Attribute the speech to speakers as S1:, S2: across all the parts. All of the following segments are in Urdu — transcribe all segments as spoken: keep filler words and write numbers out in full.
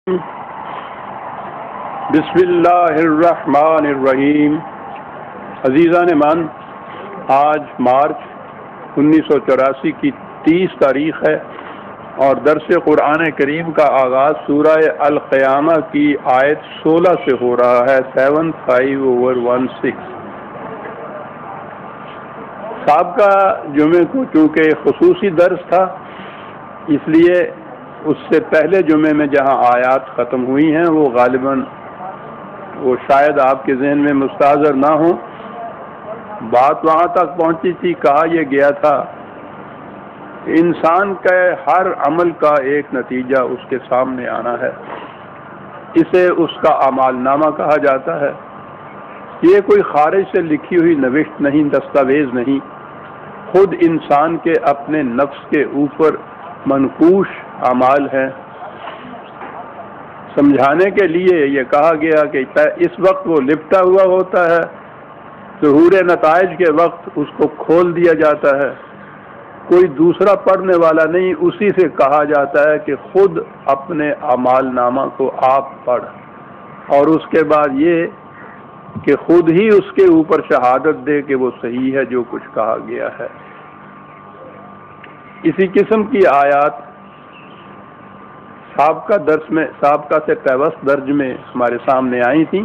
S1: بسم اللہ الرحمن الرحیم۔ عزیزان من، آج مارچ انیس سو چوراسی کی تیس تاریخ ہے اور درس قرآن کریم کا آغاز سورہ القیامہ کی آیت سولہ سے ہو رہا ہے، seven five over one six. سابقہ جمعے کو چونکہ خصوصی درس تھا، اس لیے اس سے پہلے جمعے میں جہاں آیات ختم ہوئی ہیں وہ غالباً وہ شاید آپ کے ذہن میں مستحضر نہ ہوں۔ بات وہاں تک پہنچی تھی، کہا یہ گیا تھا انسان کے ہر عمل کا ایک نتیجہ اس کے سامنے آنا ہے، اسے اس کا اعمال نامہ کہا جاتا ہے۔ یہ کوئی خارج سے لکھی ہوئی نوشت نہیں، دستاویز نہیں، خود انسان کے اپنے نفس کے اوپر منقوش اعمال ہیں۔ سمجھانے کے لیے یہ کہا گیا کہ اس وقت وہ لپٹا ہوا ہوتا ہے، ظہور نتائج کے وقت اس کو کھول دیا جاتا ہے، کوئی دوسرا پڑھنے والا نہیں، اسی سے کہا جاتا ہے کہ خود اپنے اعمال نامہ کو آپ پڑھ، اور اس کے بعد یہ کہ خود ہی اس کے اوپر شہادت دے کہ وہ صحیح ہے جو کچھ کہا گیا ہے۔ اسی قسم کی آیات سابقہ درس میں سابقہ سے پیوست درج میں ہمارے سامنے آئی تھیں۔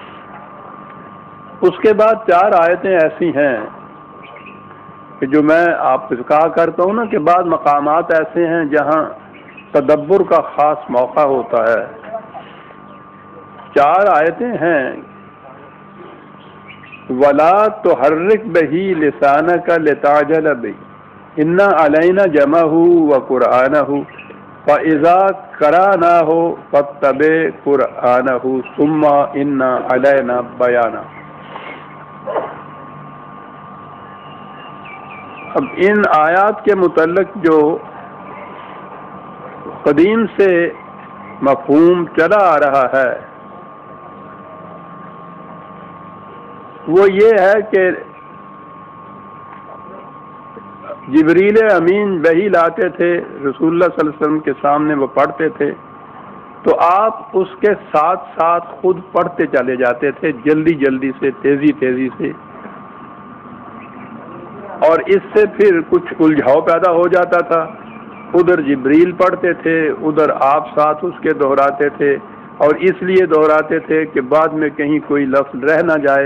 S1: اس کے بعد چار آیتیں ایسی ہیں کہ جو میں آپ سے کہا کرتا ہوں نا کہ بعض مقامات ایسے ہیں جہاں تدبر کا خاص موقع ہوتا ہے۔ چار آیتیں ہیں، وَلَا تُحَرِّكْ بِهِ لِسَانَكَ لِتَعْجَلَ بِهِ إِنَّ عَلَيْنَا جَمْعَهُ وَقُرْآنَهُ فَإِذَا قَرَأْنَاهُ فَاتَّبِعْ قُرْآنَهُ ثُمَّ إِنَّ عَلَيْنَا بَيَانَهُ۔ اب ان آیات کے متعلق جو قدیم سے مفہوم چلا آ رہا ہے وہ یہ ہے کہ جبریل امین وحی لاتے تھے، رسول اللہ صلی اللہ علیہ وسلم کے سامنے وہ پڑھتے تھے تو آپ اس کے ساتھ ساتھ خود پڑھتے چلے جاتے تھے، جلدی جلدی سے، تیزی تیزی سے، اور اس سے پھر کچھ الجھاؤ پیدا ہو جاتا تھا۔ ادھر جبریل پڑھتے تھے، ادھر آپ ساتھ اس کے دہراتے تھے، اور اس لیے دہراتے تھے کہ بعد میں کہیں کوئی لفظ رہ نہ جائے۔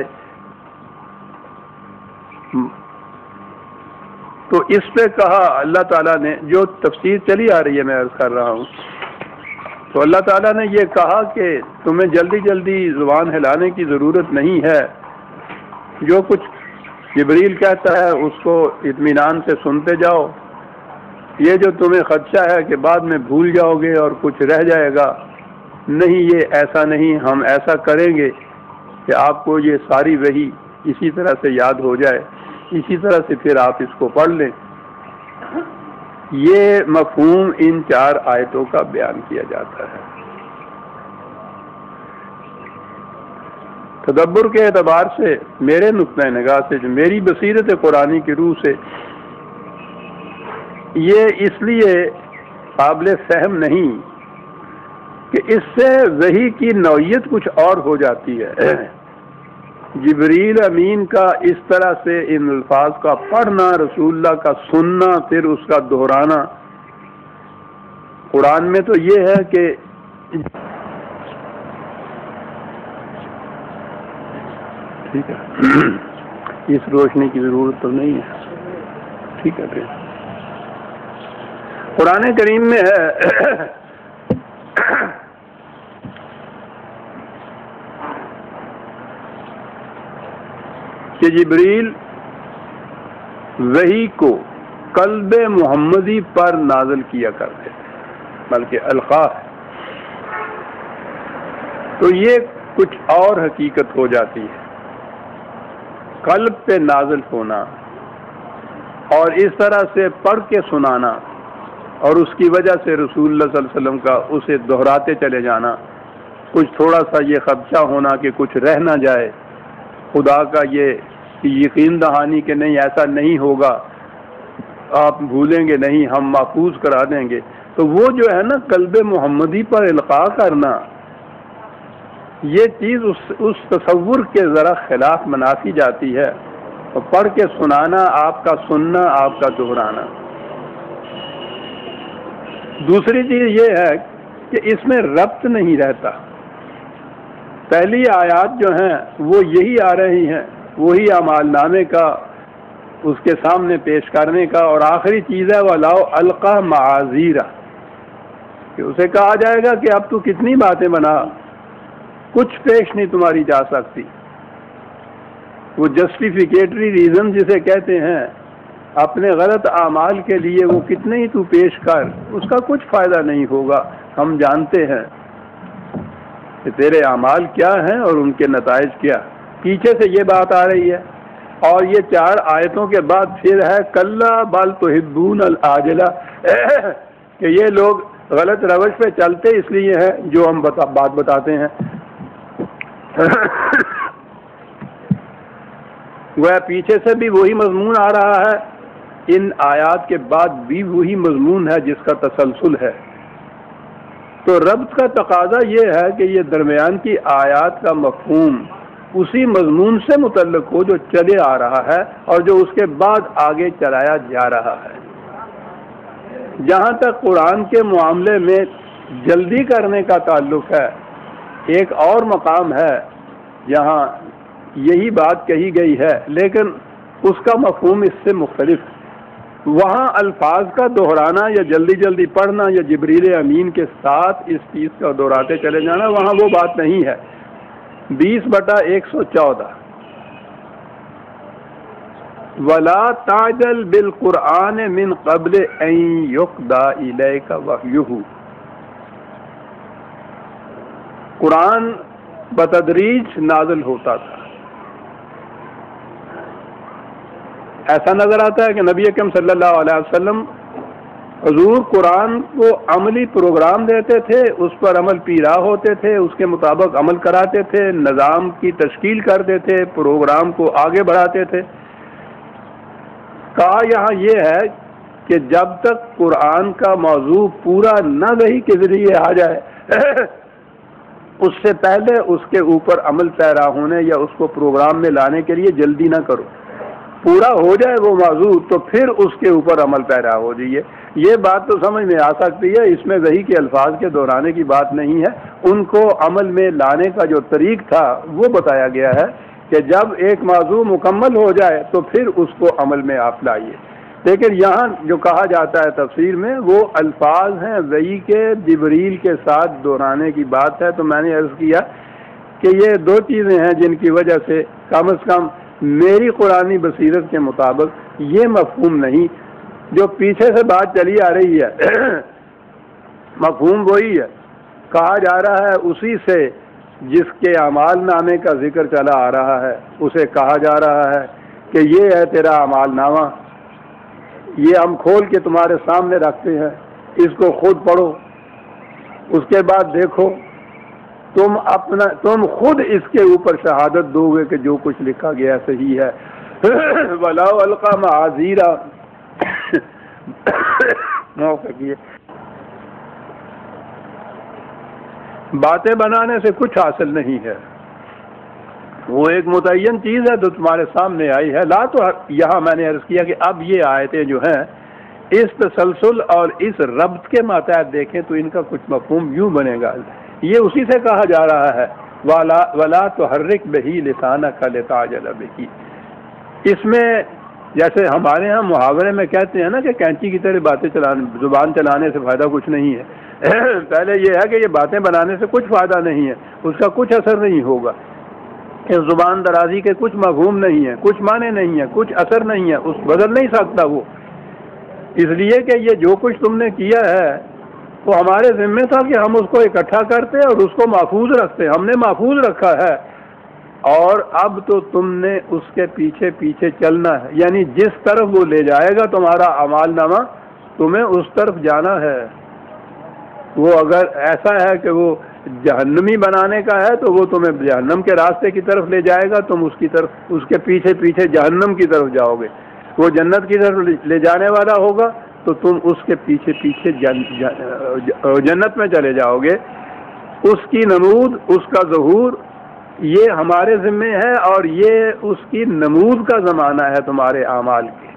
S1: تو اس پہ کہا اللہ تعالیٰ نے، جو تفسیر چلی آ رہی ہے میں عرض کر رہا ہوں، تو اللہ تعالیٰ نے یہ کہا کہ تمہیں جلدی جلدی زبان ہلانے کی ضرورت نہیں ہے، جو کچھ جبریل کہتا ہے اس کو اطمینان سے سنتے جاؤ۔ یہ جو تمہیں خدشہ ہے کہ بعد میں بھول جاؤ گے اور کچھ رہ جائے گا، نہیں، یہ ایسا نہیں، ہم ایسا کریں گے کہ آپ کو یہ ساری وحی اسی طرح سے یاد ہو جائے، اسی طرح سے پھر آپ اس کو پڑھ لیں۔ یہ مفہوم ان چار آیتوں کا بیان کیا جاتا ہے۔ تدبر کے اعتبار سے، میرے نقطۂ نگاہ سے، جو میری بصیرت قرآنی کی روح سے، یہ اس لیے قابل فہم نہیں کہ اس سے وحی کی نوعیت کچھ اور ہو جاتی ہے۔ جبریل امین کا اس طرح سے ان الفاظ کا پڑھنا، رسول اللہ کا سننا، پھر اس کا دہرانا، قرآن میں تو یہ ہے کہ ٹھیک ہے، اس روشنی کی ضرورت تو نہیں ہے، ٹھیک ہے پھر قرآن کریم میں ہے کہ جبریل وحی کو قلب محمدی پر نازل کیا کرتے تھے، بلکہ القاء ہے، تو یہ کچھ اور حقیقت ہو جاتی ہے، قلب پہ نازل ہونا اور اس طرح سے پڑھ کے سنانا، اور اس کی وجہ سے رسول اللہ صلی اللہ علیہ وسلم کا اسے دہراتے چلے جانا، کچھ تھوڑا سا یہ خدشہ ہونا کہ کچھ رہ نہ جائے، خدا کا یہ یقین دہانی کہ نہیں ایسا نہیں ہوگا، آپ بھولیں گے نہیں، ہم محفوظ کرا دیں گے، تو وہ جو ہے نا قلب محمدی پر القاء کرنا، یہ چیز اس اس تصور کے ذرا خلاف منافی جاتی ہے، اور پڑھ کے سنانا، آپ کا سننا، آپ کا دہرانا۔ دوسری چیز یہ ہے کہ اس میں ربط نہیں رہتا۔ پہلی آیات جو ہیں وہ یہی آ رہی ہیں، وہی اعمال نامے کا اس کے سامنے پیش کرنے کا، اور آخری چیز ہے وَلَوْ أَلْقَى مَعَاذِيرَ، کہ اسے کہا جائے گا کہ اب تو کتنی باتیں بنا، کچھ پیش نہیں تمہاری جا سکتی۔ وہ جسٹیفیکیٹری ریزن جسے کہتے ہیں، اپنے غلط اعمال کے لیے وہ کتنے ہی تو پیش کر، اس کا کچھ فائدہ نہیں ہوگا۔ ہم جانتے ہیں کہ تیرے اعمال کیا ہیں اور ان کے نتائج کیا۔ پیچھے سے یہ بات آ رہی ہے، اور یہ چار آیتوں کے بعد پھر ہے کلا بل تحبون العاجلہ، کہ یہ لوگ غلط روش پہ چلتے اس لیے ہیں جو ہم بتا بات بتاتے ہیں۔ گویا پیچھے سے بھی وہی مضمون آ رہا ہے، ان آیات کے بعد بھی وہی مضمون ہے جس کا تسلسل ہے۔ تو ربط کا تقاضا یہ ہے کہ یہ درمیان کی آیات کا مفہوم اسی مضمون سے متعلق ہو جو چلے آ رہا ہے اور جو اس کے بعد آگے چلایا جا رہا ہے۔ جہاں تک قرآن کے معاملے میں جلدی کرنے کا تعلق ہے، ایک اور مقام ہے جہاں یہی بات کہی گئی ہے، لیکن اس کا مفہوم اس سے مختلف ہے۔ وہاں الفاظ کا دہرانا یا جلدی جلدی پڑھنا یا جبریل امین کے ساتھ اس چیز کا دہراتے چلے جانا، وہاں وہ بات نہیں ہے۔ بیس بٹا ایک سو چودہ وَلَا تَعْجَلْ بِالْقُرْآنِ مِنْ قَبْلِ أَنْ يُقْضَى إِلَيْكَ وَحْيُهُ، قرآن بتدریج نازل ہوتا تھا۔ ایسا نظر آتا ہے کہ نبی اکرم صلی اللہ علیہ وسلم حضور قرآن کو عملی پروگرام دیتے تھے، اس پر عمل پیرا ہوتے تھے، اس کے مطابق عمل کراتے تھے، نظام کی تشکیل کرتے تھے، پروگرام کو آگے بڑھاتے تھے۔ کہا یہاں یہ ہے کہ جب تک قرآن کا موضوع پورا نہ وحی کے ذریعے آ جائے، اس سے پہلے اس کے اوپر عمل پیرا ہونے یا اس کو پروگرام میں لانے کے لیے جلدی نہ کرو۔ پورا ہو جائے وہ موضوع تو پھر اس کے اوپر عمل پیرا ہو جائیے۔ یہ بات تو سمجھ میں آ سکتی ہے، اس میں وحی کے الفاظ کے دہرانے کی بات نہیں ہے، ان کو عمل میں لانے کا جو طریق تھا وہ بتایا گیا ہے کہ جب ایک موضوع مکمل ہو جائے تو پھر اس کو عمل میں آپ لائیے۔ لیکن یہاں جو کہا جاتا ہے تفسیر میں وہ الفاظ ہیں وحی کے جبریل کے ساتھ دہرانے کی بات ہے۔ تو میں نے عرض کیا کہ یہ دو چیزیں ہیں جن کی وجہ سے کم از کم میری قرآنی بصیرت کے مطابق یہ مفہوم نہیں جو پیچھے سے بات چلی آ رہی ہے، مفہوم وہی ہے، کہا جا رہا ہے اسی سے جس کے اعمال نامے کا ذکر چلا آ رہا ہے، اسے کہا جا رہا ہے کہ یہ ہے تیرا اعمال نامہ، یہ ہم کھول کے تمہارے سامنے رکھتے ہیں، اس کو خود پڑھو، اس کے بعد دیکھو، تم اپنا تم خود اس کے اوپر شہادت دو گے کہ جو کچھ لکھا گیا صحیح ہے۔ وَلَوْ أَلْقَى مَعَاذِيرَ باتیں بنانے سے کچھ حاصل نہیں ہے، وہ ایک متعین چیز ہے جو تمہارے سامنے آئی ہے۔ لا تو یہاں میں نے عرض کیا کہ اب یہ آیتیں جو ہیں اس تسلسل اور اس ربط کے ماتحت دیکھیں تو ان کا کچھ مفہوم یوں بنے گا، یہ اسی سے کہا جا رہا ہے وَلَا وَلَا تُحَرِّكْ بِهِ لِسَانَكَ لِتَعْجَلَ بِهِ۔ اس میں جیسے ہمارے ہاں محاورے میں کہتے ہیں نا کہ کینچی کی طرح باتیں چلانے، زبان چلانے سے فائدہ کچھ نہیں ہے۔ پہلے یہ ہے کہ یہ باتیں بنانے سے کچھ فائدہ نہیں ہے، اس کا کچھ اثر نہیں ہوگا، اس زبان درازی کے کچھ مفہوم نہیں ہے، کچھ معنی نہیں ہے، کچھ اثر نہیں ہے، اس بدل نہیں سکتا وہ، اس لیے کہ یہ جو کچھ تم نے کیا ہے وہ ہمارے ذمہ تھا کہ ہم اس کو اکٹھا کرتے اور اس کو محفوظ رکھتے، ہم نے محفوظ رکھا ہے، اور اب تو تم نے اس کے پیچھے پیچھے چلنا ہے، یعنی جس طرف وہ لے جائے گا تمہارا اعمال نامہ تمہیں اس طرف جانا ہے۔ وہ اگر ایسا ہے کہ وہ جہنمی بنانے کا ہے تو وہ تمہیں جہنم کے راستے کی طرف لے جائے گا، تم اس کی طرف اس کے پیچھے پیچھے جہنم کی طرف جاؤ گے۔ وہ جنت کی طرف لے جانے والا ہوگا تو تم اس کے پیچھے پیچھے جن, جن, جنت میں چلے جاؤ گے. اس کی نمود، اس کا ظہور یہ ہمارے ذمے ہے، اور یہ اس کی نمود کا زمانہ ہے تمہارے اعمال کے.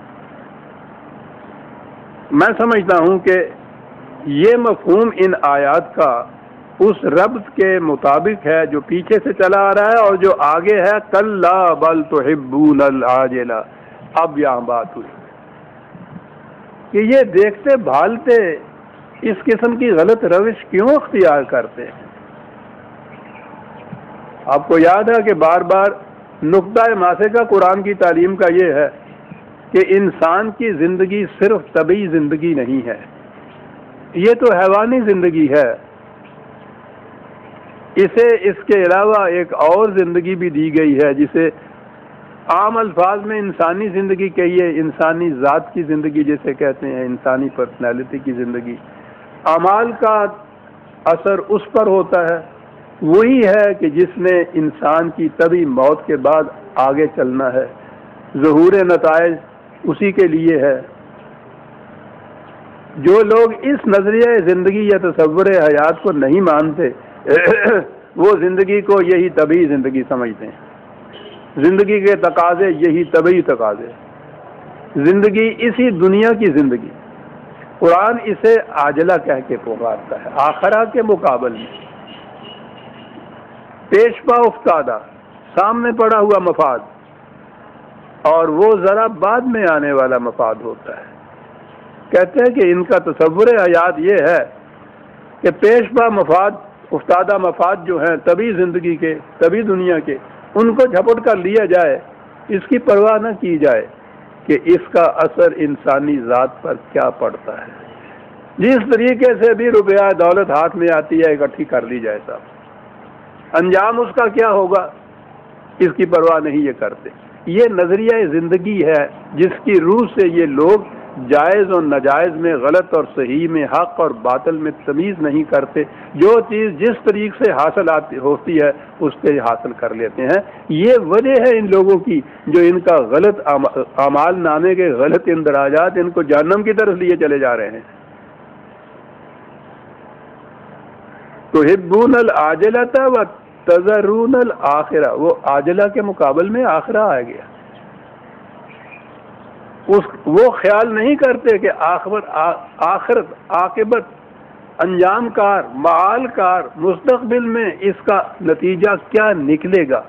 S1: میں سمجھتا ہوں کہ یہ مفہوم ان آیات کا اس ربط کے مطابق ہے جو پیچھے سے چلا آ رہا ہے اور جو آگے ہے کلا بل تحبون العاجلہ. اب یہاں بات ہوئی کہ یہ دیکھتے بھالتے اس قسم کی غلط روش کیوں اختیار کرتے ہیں. آپ کو یاد ہے کہ بار بار نقطہ ماسے کا قرآن کی تعلیم کا یہ ہے کہ انسان کی زندگی صرف طبعی زندگی نہیں ہے، یہ تو حیوانی زندگی ہے. اسے اس کے علاوہ ایک اور زندگی بھی دی گئی ہے جسے عام الفاظ میں انسانی زندگی کہیے، انسانی ذات کی زندگی جسے کہتے ہیں، انسانی پرسنالٹی کی زندگی. اعمال کا اثر اس پر ہوتا ہے، وہی ہے کہ جس نے انسان کی طبعی موت کے بعد آگے چلنا ہے. ظہور نتائج اسی کے لیے ہے. جو لوگ اس نظریہ زندگی یا تصور حیات کو نہیں مانتے وہ زندگی کو یہی طبعی زندگی سمجھتے ہیں. زندگی کے تقاضے یہی طبعی تقاضے، زندگی اسی دنیا کی زندگی. قرآن اسے عاجلہ کہہ کے پکارتا ہے، آخرہ کے مقابل میں پیش پا افتادہ، سامنے پڑا ہوا مفاد، اور وہ ذرا بعد میں آنے والا مفاد ہوتا ہے. کہتے ہیں کہ ان کا تصور حیات یہ ہے کہ پیش پا مفاد، افتادہ مفاد جو ہیں طبی زندگی کے، طبی دنیا کے، ان کو جھپٹ کر لیا جائے، اس کی پرواہ نہ کی جائے کہ اس کا اثر انسانی ذات پر کیا پڑتا ہے. جس طریقے سے بھی روپیہ دولت ہاتھ میں آتی ہے اکٹھی کر لی جائے صاحب، انجام اس کا کیا ہوگا اس کی پرواہ نہیں یہ کرتے. یہ نظریہ زندگی ہے جس کی روح سے یہ لوگ جائز اور ناجائز میں، غلط اور صحیح میں، حق اور باطل میں تمیز نہیں کرتے. جو چیز جس طریقے سے حاصل آتی ہوتی ہے اس سے حاصل کر لیتے ہیں. یہ وجہ ہے ان لوگوں کی جو ان کا غلط اعمال نامے کے غلط اندراجات ان کو جہنم کی طرف لیے چلے جا رہے ہیں. تحبون العاجلۃ و تذرون الآخرہ، وہ عاجلہ کے مقابل میں آخرہ آ گیا. اس وہ خیال نہیں کرتے کہ آخرت آخرت عاقبت انجام کار، معال کار، مستقبل میں اس کا نتیجہ کیا نکلے گا.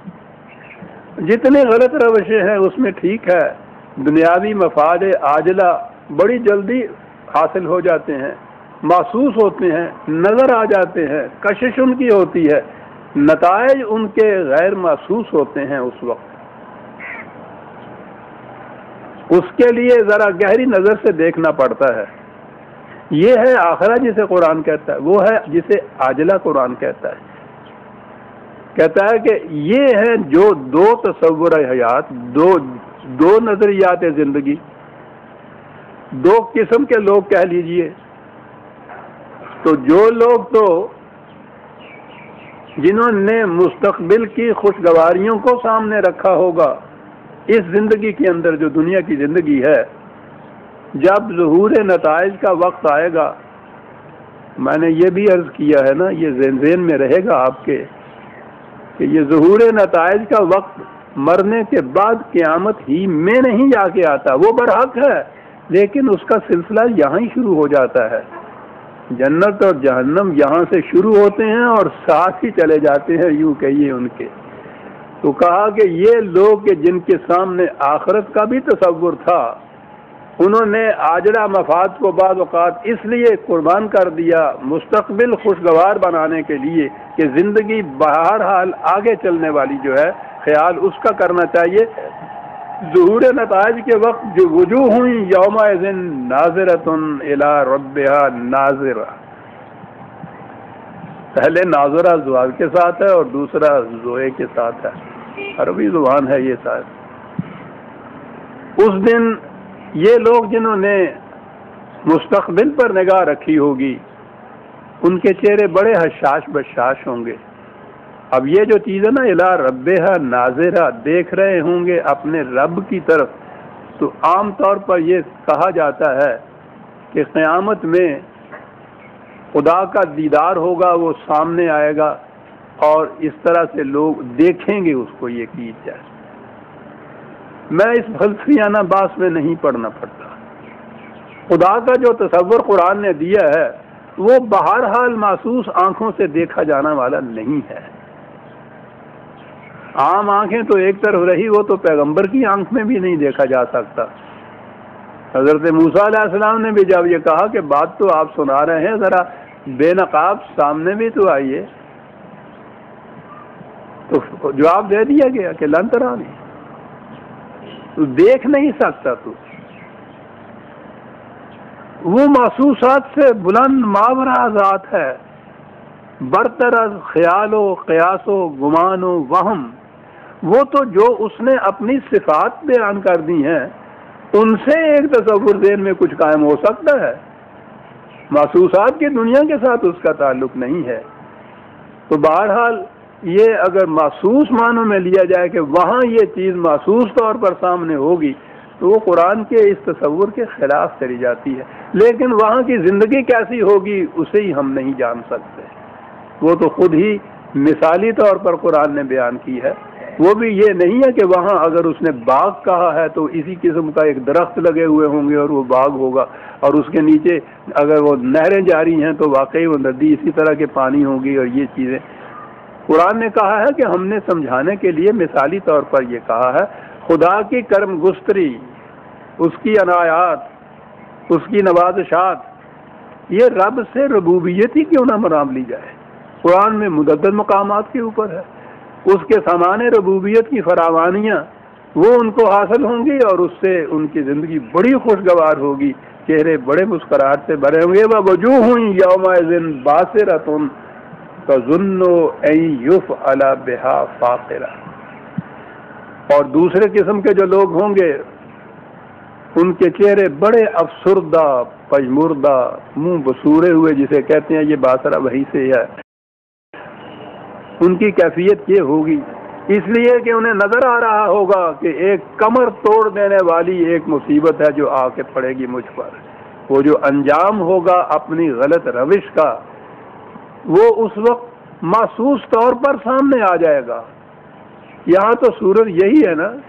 S1: جتنے غلط روشیں ہیں اس میں ٹھیک ہے، دنیاوی مفاد عاجلہ بڑی جلدی حاصل ہو جاتے ہیں، محسوس ہوتے ہیں، نظر آ جاتے ہیں، کشش ان کی ہوتی ہے، نتائج ان کے غیر محسوس ہوتے ہیں. اس وقت اس کے لیے ذرا گہری نظر سے دیکھنا پڑتا ہے. یہ ہے آخرہ جسے قرآن کہتا ہے، وہ ہے جسے عاجلہ قرآن کہتا ہے. کہتا ہے کہ یہ ہے جو دو تصور حیات، دو دو نظریات زندگی، دو قسم کے لوگ کہہ لیجئے. تو جو لوگ تو جنہوں نے مستقبل کی خوشگواریوں کو سامنے رکھا ہوگا اس زندگی کے اندر جو دنیا کی زندگی ہے، جب ظہور نتائج کا وقت آئے گا، میں نے یہ بھی عرض کیا ہے نا، یہ ذہن ذہن میں رہے گا آپ کے کہ یہ ظہور نتائج کا وقت مرنے کے بعد قیامت ہی میں نہیں جا کے آتا. وہ برحق ہے لیکن اس کا سلسلہ یہاں ہی شروع ہو جاتا ہے. جنت اور جہنم یہاں سے شروع ہوتے ہیں اور ساتھ ہی چلے جاتے ہیں، یوں کہیے ان کے. تو کہا کہ یہ لوگ کہ جن کے سامنے آخرت کا بھی تصور تھا، انہوں نے عاجلہ مفاد کو بعض اوقات اس لیے قربان کر دیا مستقبل خوشگوار بنانے کے لیے کہ زندگی بہرحال آگے چلنے والی جو ہے، خیال اس کا کرنا چاہیے. ظہور نتائج کے وقت جو وجوہ ہوئی یومئذ ناظرۃ الی ربہا ناظرہ، پہلے ناظرہ زوال کے ساتھ ہے اور دوسرا زوئے کے ساتھ ہے، عربی زبان ہے یہ صاحب. اس دن یہ لوگ جنہوں نے مستقبل پر نگاہ رکھی ہوگی ان کے چہرے بڑے حشاش بشاش ہوں گے. اب یہ جو چیز ہے نا الی ربہا ناظرہ، دیکھ رہے ہوں گے اپنے رب کی طرف، تو عام طور پر یہ کہا جاتا ہے کہ قیامت میں خدا کا دیدار ہوگا، وہ سامنے آئے گا اور اس طرح سے لوگ دیکھیں گے اس کو یہ کی جائے۔ میں اس فلسفیانہ باس میں نہیں پڑھنا پڑتا۔ خدا کا جو تصور قرآن نے دیا ہے وہ بہرحال محسوس آنکھوں سے دیکھا جانا والا نہیں ہے۔ عام آنکھیں تو ایک طرف رہی، وہ تو پیغمبر کی آنکھ میں بھی نہیں دیکھا جا سکتا۔ حضرت موسیٰ علیہ السلام نے بھی جب یہ کہا کہ بات تو آپ سنا رہے ہیں، ذرا بے نقاب سامنے بھی تو آئیے، تو جواب دے دیا گیا کہ لن ترانی، تو دیکھ نہیں سکتا تو۔ وہ محسوسات سے بلند ماورا ذات ہے، برتر از خیال و قیاس و گمان و وہم۔ وہ تو جو اس نے اپنی صفات بیان کر دی ہیں ان سے ایک تصور ذہن میں کچھ قائم ہو سکتا ہے، محسوسات کی دنیا کے ساتھ اس کا تعلق نہیں ہے۔ تو بہرحال یہ اگر محسوس معنوں میں لیا جائے کہ وہاں یہ چیز محسوس طور پر سامنے ہوگی تو وہ قرآن کے اس تصور کے خلاف چلی جاتی ہے، لیکن وہاں کی زندگی کیسی ہوگی اسے ہی ہم نہیں جان سکتے، وہ تو خود ہی مثالی طور پر قرآن نے بیان کی ہے۔ وہ بھی یہ نہیں ہے کہ وہاں اگر اس نے باغ کہا ہے تو اسی قسم کا ایک درخت لگے ہوئے ہوں گے اور وہ باغ ہوگا، اور اس کے نیچے اگر وہ نہریں جاری ہیں تو واقعی وہ ندی اسی طرح کے پانی ہوگی اور یہ چیزیں۔ قرآن نے کہا ہے کہ ہم نے سمجھانے کے لیے مثالی طور پر یہ کہا ہے، خدا کی کرم گستری، اس کی عنایات، اس کی نوازشات، یہ رب سے ربوبیت ہی کیوں نہ مرام لی جائے۔ قرآن میں متعدد مقامات کے اوپر ہے، اس کے سامان ربوبیت کی فراوانیاں وہ ان کو حاصل ہوں گی اور اس سے ان کی زندگی بڑی خوشگوار ہوگی، چہرے بڑے مسکراہٹ سے بھرے ہوں گے۔ وَوُجُوهٌ يَوْمَئِذٍ بَاسِرَةٌ تَظُنُّ أَن يُفْعَلَ بِهَا فَاقِرَةٌ۔ اور دوسرے قسم کے جو لوگ ہوں گے ان کے چہرے بڑے افسردہ، پژمردہ، منہ بسورے ہوئے جسے کہتے ہیں، یہ باسرہ وہی سے ہے۔ ان کی کیفیت یہ ہوگی اس لیے کہ انہیں نظر آ رہا ہوگا کہ ایک کمر توڑ دینے والی ایک مصیبت ہے جو آ کے پڑے گی مجھ پر۔ وہ جو انجام ہوگا اپنی غلط روش کا وہ اس وقت محسوس طور پر سامنے آ جائے گا۔ یہاں تو صورت یہی ہے نا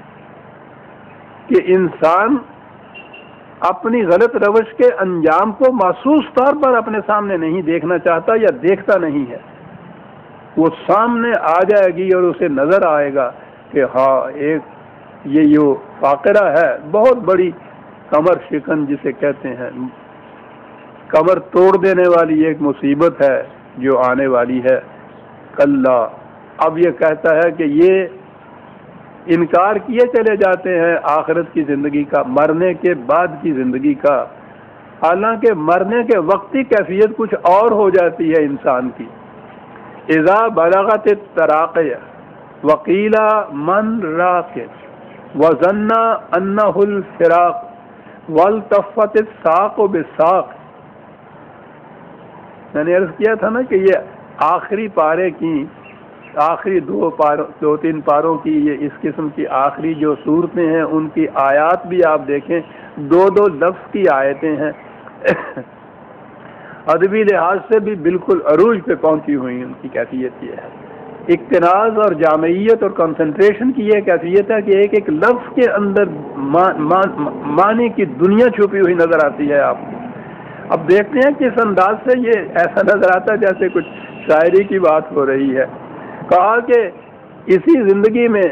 S1: کہ انسان اپنی غلط روش کے انجام کو محسوس طور پر اپنے سامنے نہیں دیکھنا چاہتا یا دیکھتا نہیں ہے، وہ سامنے آ جائے گی اور اسے نظر آئے گا کہ ہاں ایک یہ جو فاقرہ ہے، بہت بڑی کمر شکن جسے کہتے ہیں، کمر توڑ دینے والی ایک مصیبت ہے جو آنے والی ہے۔ کلا، اب یہ کہتا ہے کہ یہ انکار کیے چلے جاتے ہیں آخرت کی زندگی کا، مرنے کے بعد کی زندگی کا، حالانکہ مرنے کے وقتی کیفیت کچھ اور ہو جاتی ہے انسان کی۔ اذا بلغت التراقی وقیل من راق وظن انہ الفراق والتفت الساق بالساق۔ میں نے عرض کیا تھا نا کہ یہ آخری پارے کی آخری دو پاروں دو تین پاروں کی یہ اس قسم کی آخری جو صورتیں ہیں ان کی آیات بھی آپ دیکھیں، دو دو لفظ کی آیتیں ہیں، ادبی لحاظ سے بھی بالکل عروج پہ پہنچی ہوئی ان کی کیفیت یہ ہے۔ اقتناز اور جامعیت اور کنسنٹریشن کی یہ کیفیت ہے کہ ایک ایک لفظ کے اندر معنی کی دنیا چھپی ہوئی نظر آتی ہے آپ کو۔ اب دیکھتے ہیں کس انداز سے یہ ایسا نظر آتا ہے جیسے کچھ شاعری کی بات ہو رہی ہے۔ کہا کہ اسی زندگی میں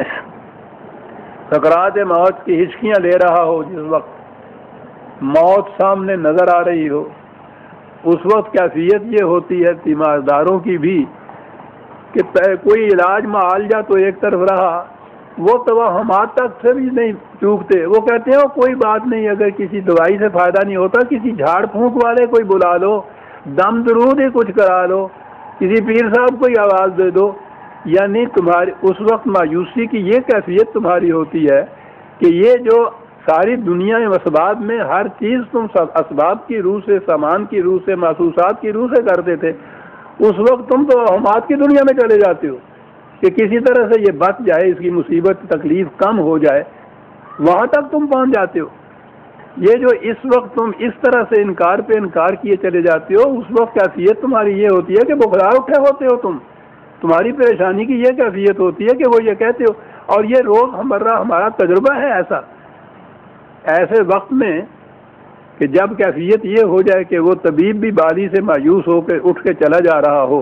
S1: سکرات موت کی ہچکیاں لے رہا ہو، جس وقت موت سامنے نظر آ رہی ہو، اس وقت کیفیت یہ ہوتی ہے تیمارداروں کی بھی کہ کوئی علاج معالجہ تو ایک طرف رہا، وہ توہمات تک سے بھی نہیں چوکتے، وہ کہتے ہیں کوئی بات نہیں، اگر کسی دوائی سے فائدہ نہیں ہوتا کسی جھاڑ پھونک والے کوئی بلا لو، دم درود ہی کچھ کرا لو، کسی پیر صاحب کو آواز دے دو۔ یعنی تمہاری اس وقت مایوسی کی یہ کیفیت تمہاری ہوتی ہے کہ یہ جو ساری دنیا میں اسباب میں ہر چیز تم اسباب کی روح سے، سامان کی روح سے، محسوسات کی روح سے کرتے تھے، اس وقت تم تو توہمات کی دنیا میں چلے جاتے ہو کہ کسی طرح سے یہ بچ جائے، اس کی مصیبت تکلیف کم ہو جائے، وہاں تک تم پہنچ جاتے ہو۔ یہ جو اس وقت تم اس طرح سے انکار پہ انکار کیے چلے جاتے ہو، اس وقت کیفیت تمہاری یہ ہوتی ہے کہ بخلا اٹھے ہوتے ہو تم، تمہاری پریشانی کی یہ کیفیت ہوتی ہے کہ وہ یہ کہتے ہو. اور یہ روز ہمارا ہمارا تجربہ ہے ایسا، ایسے وقت میں کہ جب کیفیت یہ ہو جائے کہ وہ طبیب بھی بالی سے مایوس ہو کے اٹھ کے چلا جا رہا ہو،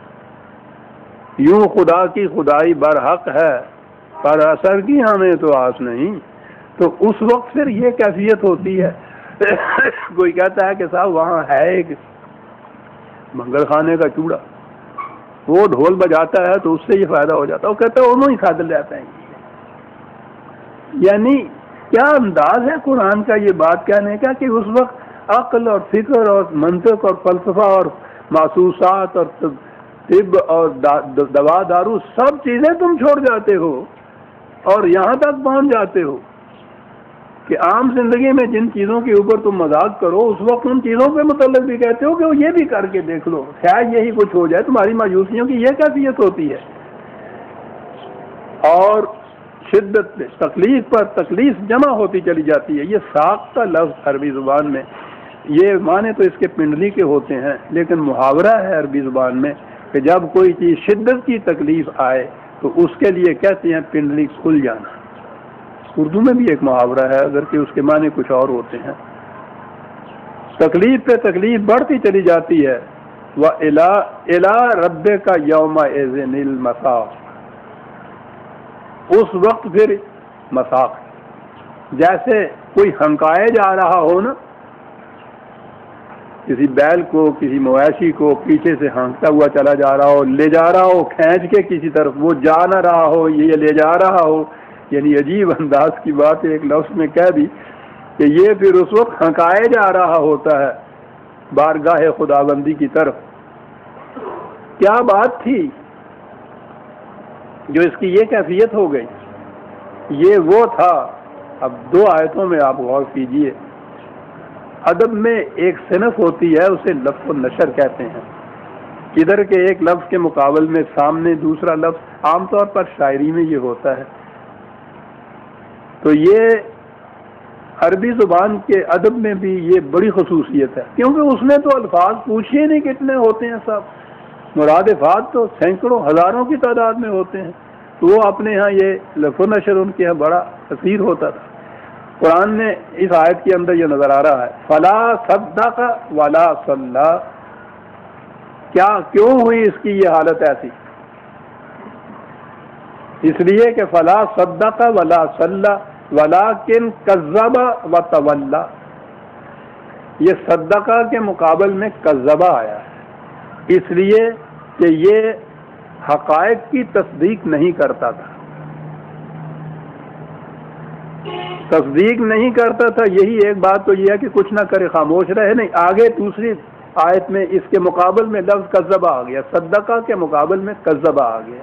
S1: یوں خدا کی خدائی برحق ہے پر اثر کی ہمیں تو آس نہیں، تو اس وقت پھر یہ کیفیت ہوتی ہے. کوئی کہتا ہے کہ صاحب وہاں ہے ایک منگل خانے کا چوڑا، وہ ڈھول بجاتا ہے تو اس سے یہ فائدہ ہو جاتا ہے، وہ کہتا ہے انہوں ہی کھا جاتا ہے. یعنی کیا انداز ہے قرآن کا یہ بات کہنے کا کہ اس وقت عقل اور فکر اور منطق اور فلسفہ اور محسوسات اور طب اور دوا دارو سب چیزیں تم چھوڑ جاتے ہو اور یہاں تک پہنچ جاتے ہو کہ عام زندگی میں جن چیزوں کے اوپر تم مذاق کرو اس وقت ان چیزوں کے متعلق بھی کہتے ہو کہ وہ یہ بھی کر کے دیکھ لو، خیر یہی کچھ ہو جائے. تمہاری مایوسیوں کی یہ کیفیت ہوتی ہے. اور شدت تکلیف پر تکلیف جمع ہوتی چلی جاتی ہے. یہ ساق کا لفظ عربی زبان میں یہ معنی تو اس کے پنڈلی کے ہوتے ہیں، لیکن محاورہ ہے عربی زبان میں کہ جب کوئی چیز شدت کی تکلیف آئے تو اس کے لیے کہتے ہیں پنڈلی کھل جانا. اردو میں بھی ایک محاورہ ہے اگر کہ اس کے معنی کچھ اور ہوتے ہیں. تکلیف پہ تکلیف بڑھتی چلی جاتی ہے. وَإِلَىٰ إِلَىٰ رَبِّكَ يَوْمَئِذٍ الْمَسَاقُ، اس وقت پھر مساق، جیسے کوئی ہنکائے جا رہا ہو نا، کسی بیل کو کسی مویشی کو پیچھے سے ہانکتا ہوا چلا جا رہا ہو، لے جا رہا ہو کھینچ کے کسی طرف، وہ جا نہ رہا ہو یہ لے جا رہا ہو. یعنی عجیب انداز کی بات ایک لفظ میں کہہ دی کہ یہ پھر اس وقت ہنکائے جا رہا ہوتا ہے بارگاہ خداوندی کی طرف. کیا بات تھی جو اس کی یہ کیفیت ہو گئی؟ یہ وہ تھا. اب دو آیتوں میں آپ غور کیجئے. ادب میں ایک صنف ہوتی ہے اسے لفظ و نشر کہتے ہیں. ادھر کے ایک لفظ کے مقابل میں سامنے دوسرا لفظ، عام طور پر شاعری میں یہ ہوتا ہے. تو یہ عربی زبان کے ادب میں بھی یہ بڑی خصوصیت ہے، کیونکہ اس میں تو الفاظ پوچھئے نہیں کتنے ہوتے ہیں صاحب، مرادفات تو سینکڑوں ہزاروں کی تعداد میں ہوتے ہیں. تو وہ اپنے ہاں یہ لفظ و نشر ان کے ہاں بڑا کثیر ہوتا تھا. قرآن نے اس آیت کے اندر یہ نظر آ رہا ہے فلا صدق ولا صلی. کیا کیوں ہوئی اس کی یہ حالت ایسی؟ اس لیے کہ فلا صدق ولا صلی ولکن کذب وتولی. یہ صدقہ کے مقابل میں کذبہ آیا ہے اس لیے کہ یہ حقائق کی تصدیق نہیں کرتا تھا. تصدیق نہیں کرتا تھا یہی ایک بات تو یہ ہے کہ کچھ نہ کرے خاموش رہے. نہیں، آگے دوسری آیت میں اس کے مقابل میں لفظ کذبہ آ گیا، صدقہ کے مقابل میں کذبہ آ گیا.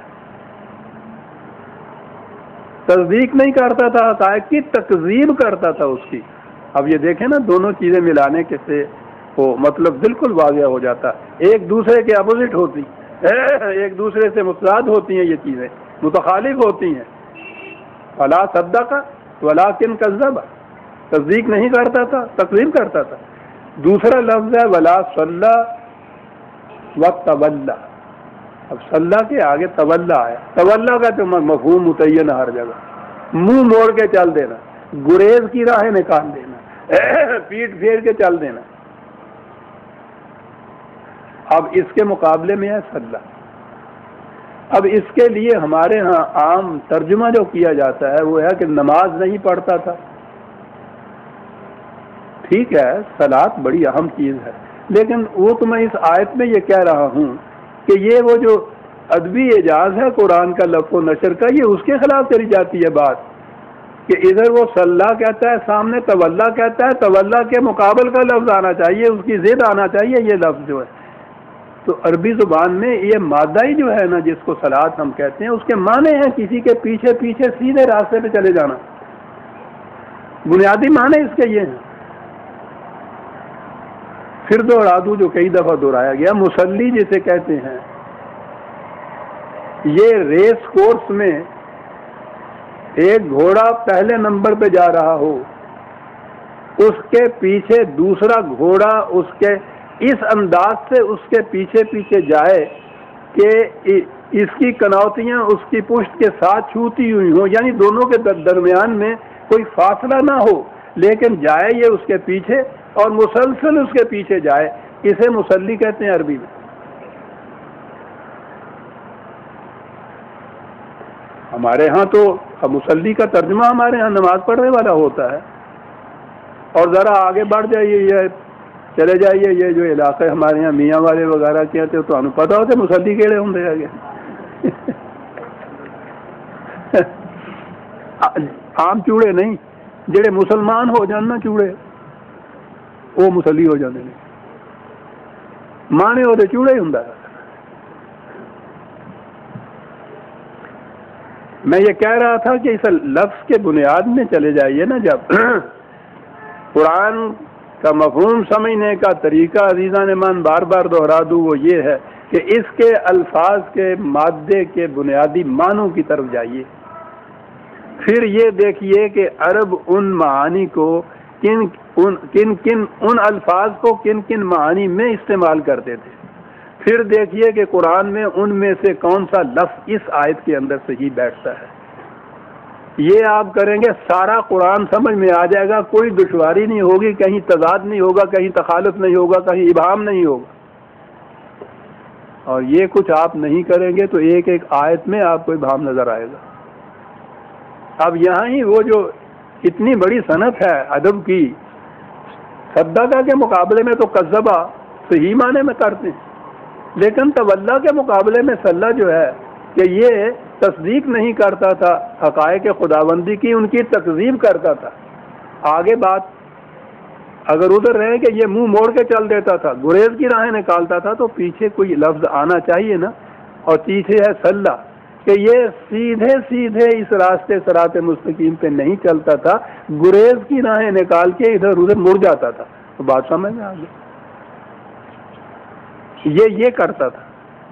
S1: تصدیق نہیں کرتا تھا، حقائق کی تکذیب کرتا تھا اس کی. اب یہ دیکھیں نا دونوں چیزیں ملانے کے سے وہ مطلب بالکل واضح ہو جاتا. ایک دوسرے کے اپوزٹ ہوتی، ایک دوسرے سے متضاد ہوتی ہیں، یہ چیزیں متخالف ہوتی ہیں. فلا صدق ولکن کذب، تصدیق نہیں کرتا تھا تکذیب کرتا تھا. دوسرا لفظ ہے ولا صلی وتولی. اب صلی کے آگے تولا ہے. تولا کا تو مفہوم متعین ہر جگہ، منہ موڑ کے چل دینا، گریز کی راہیں نکال دینا، پیٹ پھیر کے چل دینا. اب اس کے مقابلے میں ہے صلی. اب اس کے لیے ہمارے ہاں عام ترجمہ جو کیا جاتا ہے وہ ہے کہ نماز نہیں پڑھتا تھا. ٹھیک ہے، صلاۃ بڑی اہم چیز ہے، لیکن وہ تو میں اس آیت میں یہ کہہ رہا ہوں کہ یہ وہ جو ادبی اعجاز ہے قرآن کا لفظ و نشر کا، یہ اس کے خلاف چلی جاتی ہے بات کہ ادھر وہ صلی کہتا ہے سامنے تولا کہتا ہے، تولا کے مقابل کا لفظ آنا چاہیے، اس کی ضد آنا چاہیے یہ لفظ جو ہے. تو عربی زبان میں یہ مادہ ہی جو ہے نا جس کو صلاۃ ہم کہتے ہیں، اس کے معنی ہیں کسی کے پیچھے پیچھے سیدھے راستے پہ چلے جانا. بنیادی معنی اس کے یہ ہیں. پھر دوہرا دوں جو کئی دفعہ دہرایا گیا، مسلی جسے کہتے ہیں، یہ ریس کورس میں ایک گھوڑا پہلے نمبر پہ جا رہا ہو اس کے پیچھے دوسرا گھوڑا اس کے اس انداز سے اس کے پیچھے پیچھے جائے کہ اس کی کنوتیاں اس کی پشت کے ساتھ چھوتی ہوئی ہوں، یعنی دونوں کے درمیان میں کوئی فاصلہ نہ ہو، لیکن جائے یہ اس کے پیچھے اور مسلسل اس کے پیچھے جائے، اسے مسلی کہتے ہیں عربی میں۔ ہمارے ہاں تو مسلی کا ترجمہ ہمارے ہاں نماز پڑھنے والا ہوتا ہے، اور ذرا آگے بڑھ جائیے، یہ چلے جائیے یہ جو علاقے ہمارے یہاں میاں والے وغیرہ کہتے تو ہمیں پتا ہوتا مسلی کہڑے ہوں گے آگے عام چوڑے نہیں، جڑے مسلمان ہو جان نا چوڑے وہ مسلی ہو جاتے ہیں، مانے وہ چوڑے ہی ہوں۔ میں یہ کہہ رہا تھا کہ اس لفظ کے بنیاد میں چلے جائیے نا، جب قرآن کا مفہوم سمجھنے کا طریقہ عزیزان من بار بار دہرا دوں، وہ یہ ہے کہ اس کے الفاظ کے مادے کے بنیادی معنوں کی طرف جائیے، پھر یہ دیکھیے کہ عرب ان معانی کو کن ان کن کن ان الفاظ کو کن کن معانی میں استعمال کرتے تھے، پھر دیکھیے کہ قرآن میں ان میں سے کون سا لفظ اس آیت کے اندر صحیح بیٹھتا ہے۔ یہ آپ کریں گے سارا قرآن سمجھ میں آ جائے گا، کوئی دشواری نہیں ہوگی، کہیں تضاد نہیں ہوگا، کہیں تخالف نہیں ہوگا، کہیں ابہام نہیں ہوگا۔ اور یہ کچھ آپ نہیں کریں گے تو ایک ایک آیت میں آپ کو ابہام نظر آئے گا۔ اب یہاں ہی وہ جو اتنی بڑی صنعت ہے ادب کی، صدقہ کے مقابلے میں تو کذبہ صحیح معنی میں کرتے ہیں، لیکن تولا کے مقابلے میں صلہ جو ہے کہ یہ تصدیق نہیں کرتا تھا حقائق خداوندی کی، ان کی تکذیب کرتا تھا۔ آگے بات اگر ادھر رہے کہ یہ منہ موڑ کے چل دیتا تھا، گریز کی راہیں نکالتا تھا، تو پیچھے کوئی لفظ آنا چاہیے نا، اور پیچھے ہے صلہ کہ یہ سیدھے سیدھے اس راستے صراط مستقیم پہ نہیں چلتا تھا، گریز کی راہیں نکال کے ادھر ادھر مڑ جاتا تھا۔ تو بات سمجھ میں آ گئی، یہ یہ کرتا تھا۔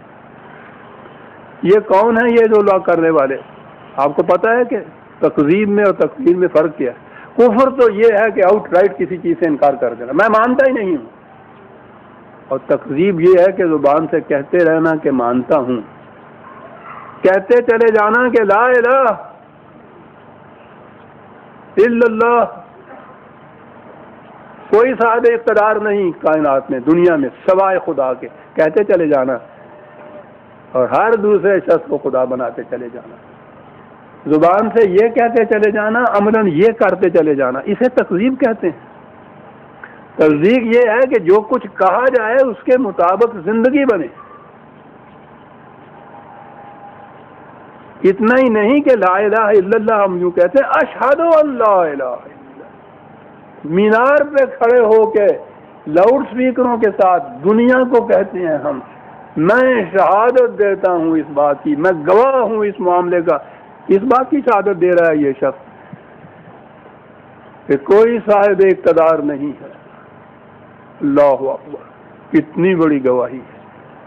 S1: یہ کون ہے یہ جو لا کرنے والے؟ آپ کو پتا ہے کہ تکذیب میں اور تکفیر میں فرق کیا ہے؟ کفر تو یہ ہے کہ آؤٹ رائٹ کسی چیز سے انکار کر دینا، میں مانتا ہی نہیں ہوں، اور تکذیب یہ ہے کہ زبان سے کہتے رہنا کہ مانتا ہوں، کہتے چلے جانا کہ لا الہ الا اللہ، کوئی صاحب اقتدار نہیں کائنات میں دنیا میں سوائے خدا کے، کہتے چلے جانا، اور ہر دوسرے شخص کو خدا بناتے چلے جانا، زبان سے یہ کہتے چلے جانا، عملاً یہ کرتے چلے جانا، اسے تکذیب کہتے ہیں۔ تصدیق یہ ہے کہ جو کچھ کہا جائے اس کے مطابق زندگی بنے، اتنا ہی نہیں کہ لا الہ الا اللہ ہم یوں کہتے ہیں اشہد ان لا الہ الا اللہ، مینار پہ کھڑے ہو کے لاؤڈ سپیکروں کے ساتھ دنیا کو کہتے ہیں ہم، میں شہادت دیتا ہوں اس بات کی، میں گواہ ہوں اس معاملے کا، اس بات کی شہادت دے رہا ہے یہ شخص کہ کوئی صاحب اقتدار نہیں ہے۔ اللہ اکبر، کتنی بڑی گواہی ہے،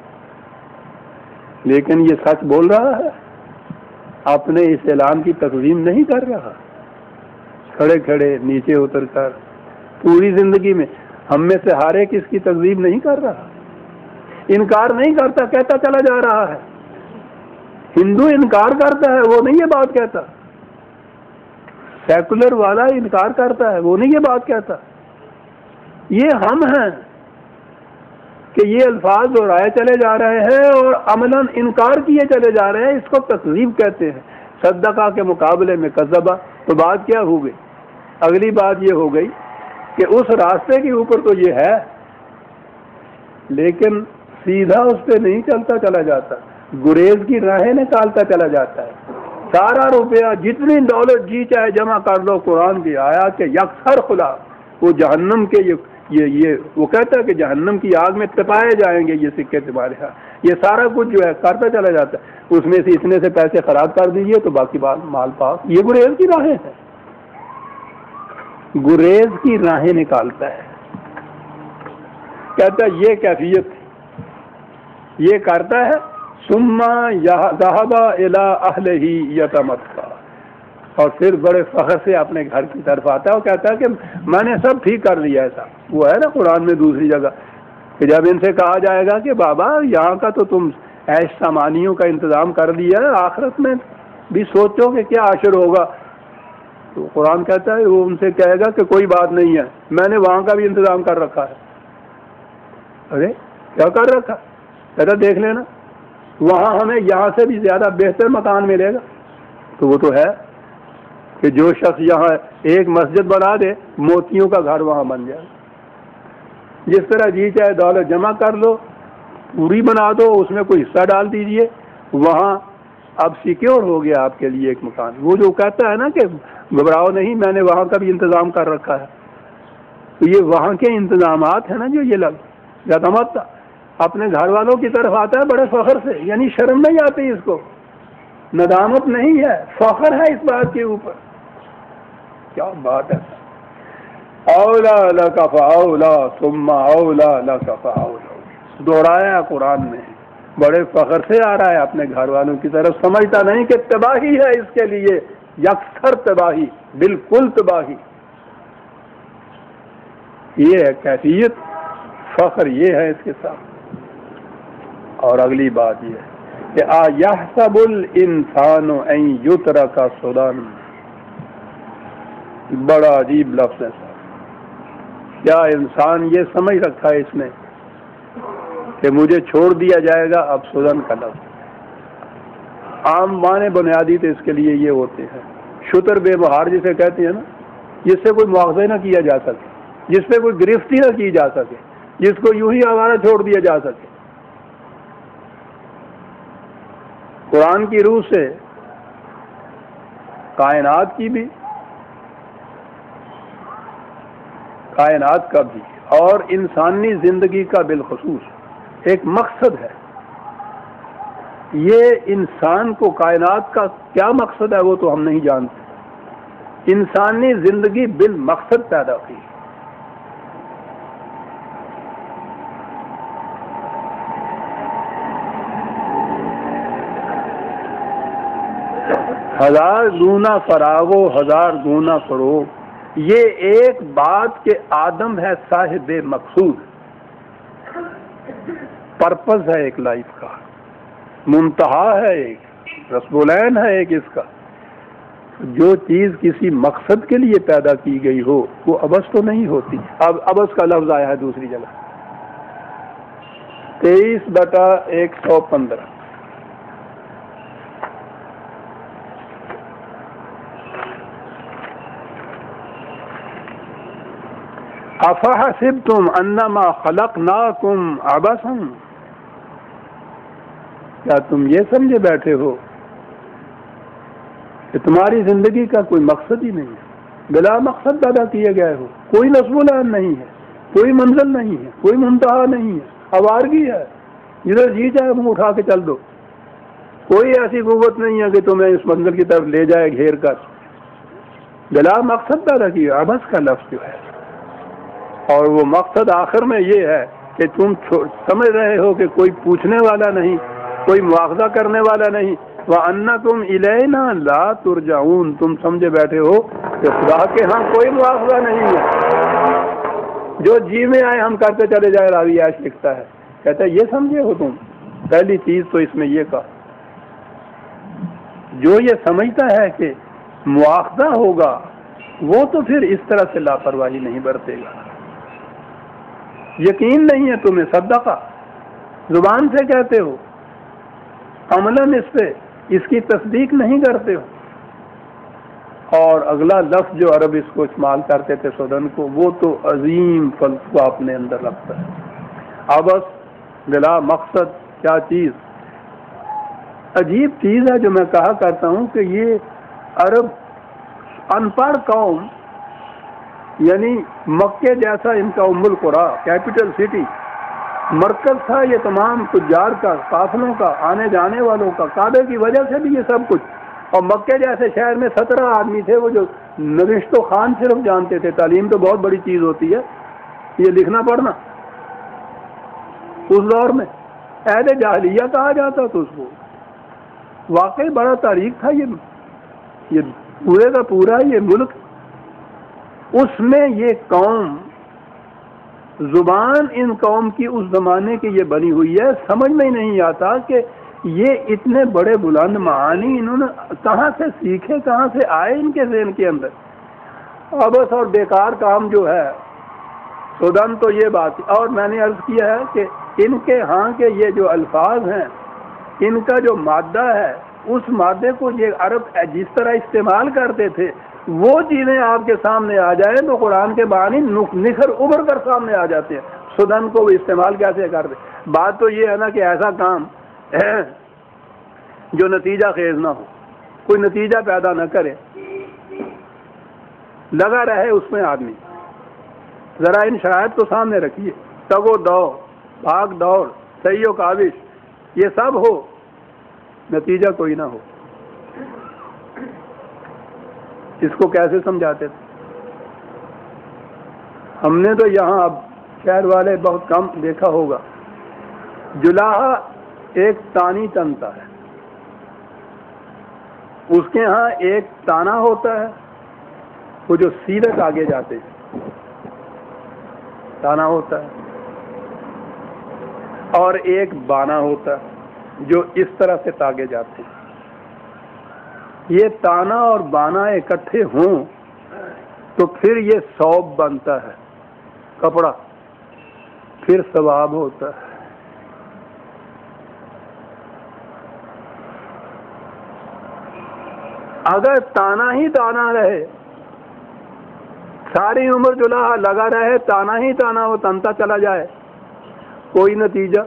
S1: لیکن یہ سچ بول رہا ہے، اپنے اس اعلان کی تقسیم نہیں کر رہا، کھڑے کھڑے نیچے اتر کر پوری زندگی میں ہم میں سے ہر ایک اس کی تقسیم نہیں کر رہا، انکار نہیں کرتا، کہتا چلا جا رہا ہے۔ ہندو انکار کرتا ہے، وہ نہیں یہ بات کہتا، سیکولر والا انکار کرتا ہے، وہ نہیں یہ بات کہتا، یہ ہم ہیں کہ یہ الفاظ دہرائے چلے جا رہے ہیں اور عملاً انکار کیے چلے جا رہے ہیں، اس کو تکذیب کہتے ہیں۔ صدقہ کے مقابلے میں کذبہ، تو بات کیا ہو گئی؟ اگلی بات یہ ہو گئی کہ اس راستے کے اوپر تو یہ ہے، لیکن سیدھا اس پہ نہیں چلتا چلا جاتا، گریز کی راہیں نکالتا چلا جاتا ہے، سارا روپیہ جتنی دولت جی چاہے جمع کر لو، قرآن کی آیات کے یکسر خلاف، وہ جہنم کے یہ یہ یہ وہ کہتا ہے کہ جہنم کی آگ میں تپائے جائیں گے یہ سکے تمہارے ہاں، یہ سارا کچھ جو ہے کرتا چلا جاتا ہے، اس میں سے اتنے سے پیسے خراب کر دیجیے تو باقی بات مال پاس، یہ گریز کی راہیں ہیں، گریز کی راہیں نکالتا ہے، کہتا ہے یہ کیفیت یہ کرتا ہے، ثم ذهب الى اهله يتمطى، اور پھر بڑے فخر سے اپنے گھر کی طرف آتا ہے اور کہتا ہے کہ میں نے سب ٹھیک کر لیا ایسا. وہ ہے نا قرآن میں دوسری جگہ کہ جب ان سے کہا جائے گا کہ بابا یہاں کا تو تم عیش سامانیوں کا انتظام کر دیا ہے, آخرت میں بھی سوچو کہ کیا عشر ہوگا, تو قرآن کہتا ہے وہ ان سے کہے گا کہ کوئی بات نہیں ہے, میں نے وہاں کا بھی انتظام کر رکھا ہے. ارے کیا کر رکھا؟ کہتا دیکھ لینا وہاں ہمیں یہاں سے بھی زیادہ بہتر مکان ملے گا. تو وہ تو ہے کہ جو شخص یہاں ایک مسجد بنا دے موتیوں کا گھر وہاں بن جائے. جس طرح جی چاہے دولت جمع کر لو, پوری بنا دو, اس میں کوئی حصہ ڈال دیجئے, وہاں اب سیکیور ہو گیا آپ کے لیے ایک مکان. وہ جو کہتا ہے نا کہ گھبراؤ نہیں, میں نے وہاں کا بھی انتظام کر رکھا ہے, تو یہ وہاں کے انتظامات ہیں نا جو یہ لگ یادمت اپنے گھر والوں کی طرف آتا ہے بڑے فخر سے, یعنی شرم نہیں آتی اس کو, ندامت نہیں ہے, فخر ہے اس بات کے اوپر. کیا بات ہے. اولا لک فاولا ثم اولا لک فاولا, دوہرایا قرآن میں, بڑے فخر سے آ رہا ہے اپنے گھر والوں کی طرف, سمجھتا نہیں کہ تباہی ہے اس کے لیے, یکسر تباہی, بالکل تباہی. یہ ہے کیفیت, فخر یہ ہے اس کے ساتھ. اور اگلی بات یہ ہے کہ ایحسب الانسان ان یترک سدی, بڑا عجیب لفظ ہے. کیا انسان یہ سمجھ رکھا ہے اس نے کہ مجھے چھوڑ دیا جائے گا؟ اب سدن کا لفظ عام معنی بنیادی تو اس کے لیے یہ ہوتے ہیں, شتر بے بہار جسے کہتے ہیں نا, جس سے کوئی مواخذہ نہ کیا جا سکے, جس پہ کوئی گرفتی نہ کی جا سکے, جس کو یوں ہی آوارہ چھوڑ دیا جا سکے. قرآن کی روح سے کائنات کی بھی, کائنات کا بھی اور انسانی زندگی کا بالخصوص ایک مقصد ہے. یہ انسان کو کائنات کا کیا مقصد ہے وہ تو ہم نہیں جانتے. انسانی زندگی بالمقصد پیدا کی. ہزار گنا فراغ و ہزار گنا فروغ, یہ ایک بات کہ آدم ہے صاحب مقصود, پرپز ہے ایک لائف کا, منتہا ہے ایک, رسم العین ہے ایک اس کا. جو چیز کسی مقصد کے لیے پیدا کی گئی ہو وہ عبث تو نہیں ہوتی. اب عبث کا لفظ آیا ہے دوسری جگہ, تیئیس بٹا ایک سو پندرہ. افحسبتم انما خلقناکم عبثا, کیا تم یہ سمجھے بیٹھے ہو کہ تمہاری زندگی کا کوئی مقصد ہی نہیں ہے, بلا مقصد پیدا کیے گئے ہو, کوئی نصب العین نہیں ہے, کوئی منزل نہیں ہے, کوئی منتہا نہیں ہے, آوارگی ہے, جدھر جی چاہے منہ اٹھا کے چل دو, کوئی ایسی قوت نہیں ہے کہ تمہیں اس منزل کی طرف لے جائے گھیر کر, بلا مقصد پیدا کیے. عبث کا لفظ جو ہے, اور وہ مقصد آخر میں یہ ہے کہ تم سمجھ رہے ہو کہ کوئی پوچھنے والا نہیں, کوئی مواخذہ کرنے والا نہیں. وَأَنَّكُمْ إِلَيْنَا لَا تُرْجَعُونَ, تم سمجھے بیٹھے ہو کہ خدا کے ہاں کوئی مواخذہ نہیں ہے, جو جی میں آئے ہم کرتے چلے جائے. راوی عائش لکھتا ہے, کہتا ہے یہ سمجھے ہو تم. پہلی چیز تو اس میں یہ کہا, جو یہ سمجھتا ہے کہ مواخذہ ہوگا وہ تو پھر اس طرح سے لاپرواہی نہیں برتے گا. یقین نہیں ہے تمہیں, صدقہ زبان سے کہتے ہو, عملاً اس پہ اس کی تصدیق نہیں کرتے ہو. اور اگلا لفظ جو عرب اس کو استعمال کرتے تھے سدن کو, وہ تو عظیم فلسفہ اپنے اندر رکھتا ہے. عبث, بلا مقصد, کیا چیز عجیب چیز ہے جو میں کہا کرتا ہوں کہ یہ عرب ان پڑھ قوم, یعنی مکے جیسا ان کا ام القری, کیپٹل سٹی, مرکز تھا یہ تمام تجار کا, قافلوں کا, آنے جانے والوں کا, کعبے کی وجہ سے بھی یہ سب کچھ. اور مکے جیسے شہر میں سترہ آدمی تھے وہ جو نوشت و خوان صرف جانتے تھے. تعلیم تو بہت بڑی چیز ہوتی ہے, یہ لکھنا پڑھنا اس دور میں عہد جاہلیہ کہا جاتا تو اس کو. واقعی بڑا تاریخ تھا یہ, یہ پورے کا پورا یہ ملک، اس میں یہ قوم، زبان ان قوم کی اس زمانے کی یہ بنی ہوئی ہے، سمجھ میں ہی نہیں آتا کہ یہ اتنے بڑے بلند معانی انہوں نے کہاں سے سیکھے، کہاں سے آئے ان کے ذہن کے اندر۔ ابس اور بیکار کام جو ہے سودن تو یہ بات، اور میں نے عرض کیا ہے کہ ان کے ہاں کے یہ جو الفاظ ہیں، ان کا جو مادہ ہے، اس مادے کو یہ عرب جس طرح استعمال کرتے تھے، وہ چیزیں آپ کے سامنے آ جائیں تو قرآن کے معنی نکھر ابھر کر سامنے آ جاتے ہیں۔ سودن کو وہ استعمال کیسے کرتے؟ بات تو یہ ہے نا کہ ایسا کام ہے جو نتیجہ خیز نہ ہو، کوئی نتیجہ پیدا نہ کرے، لگا رہے اس میں آدمی۔ ذرا ان شرائط کو سامنے رکھیے، تگ و دو، بھاگ دوڑ، سعی و کاوش، یہ سب ہو، نتیجہ کوئی نہ ہو۔ اس کو کیسے سمجھاتے تھے؟ ہم نے تو یہاں اب شہر والے بہت کم دیکھا ہوگا، جلاحہ ایک تانی تنتا ہے، اس کے ہاں ایک تانا ہوتا ہے، وہ جو سیدھے آگے جاتے ہیں تانا ہوتا ہے، اور ایک بانا ہوتا ہے جو اس طرح سے تاگے جاتے ہیں۔ یہ تانا اور بانا اکٹھے ہوں تو پھر یہ ثوب بنتا ہے، کپڑا، پھر ثواب ہوتا ہے۔ اگر تانا ہی تانا رہے، ساری عمر جلاحہ لگا رہے، تانا ہی تانا وہ تنتا چلا جائے، کوئی نتیجہ،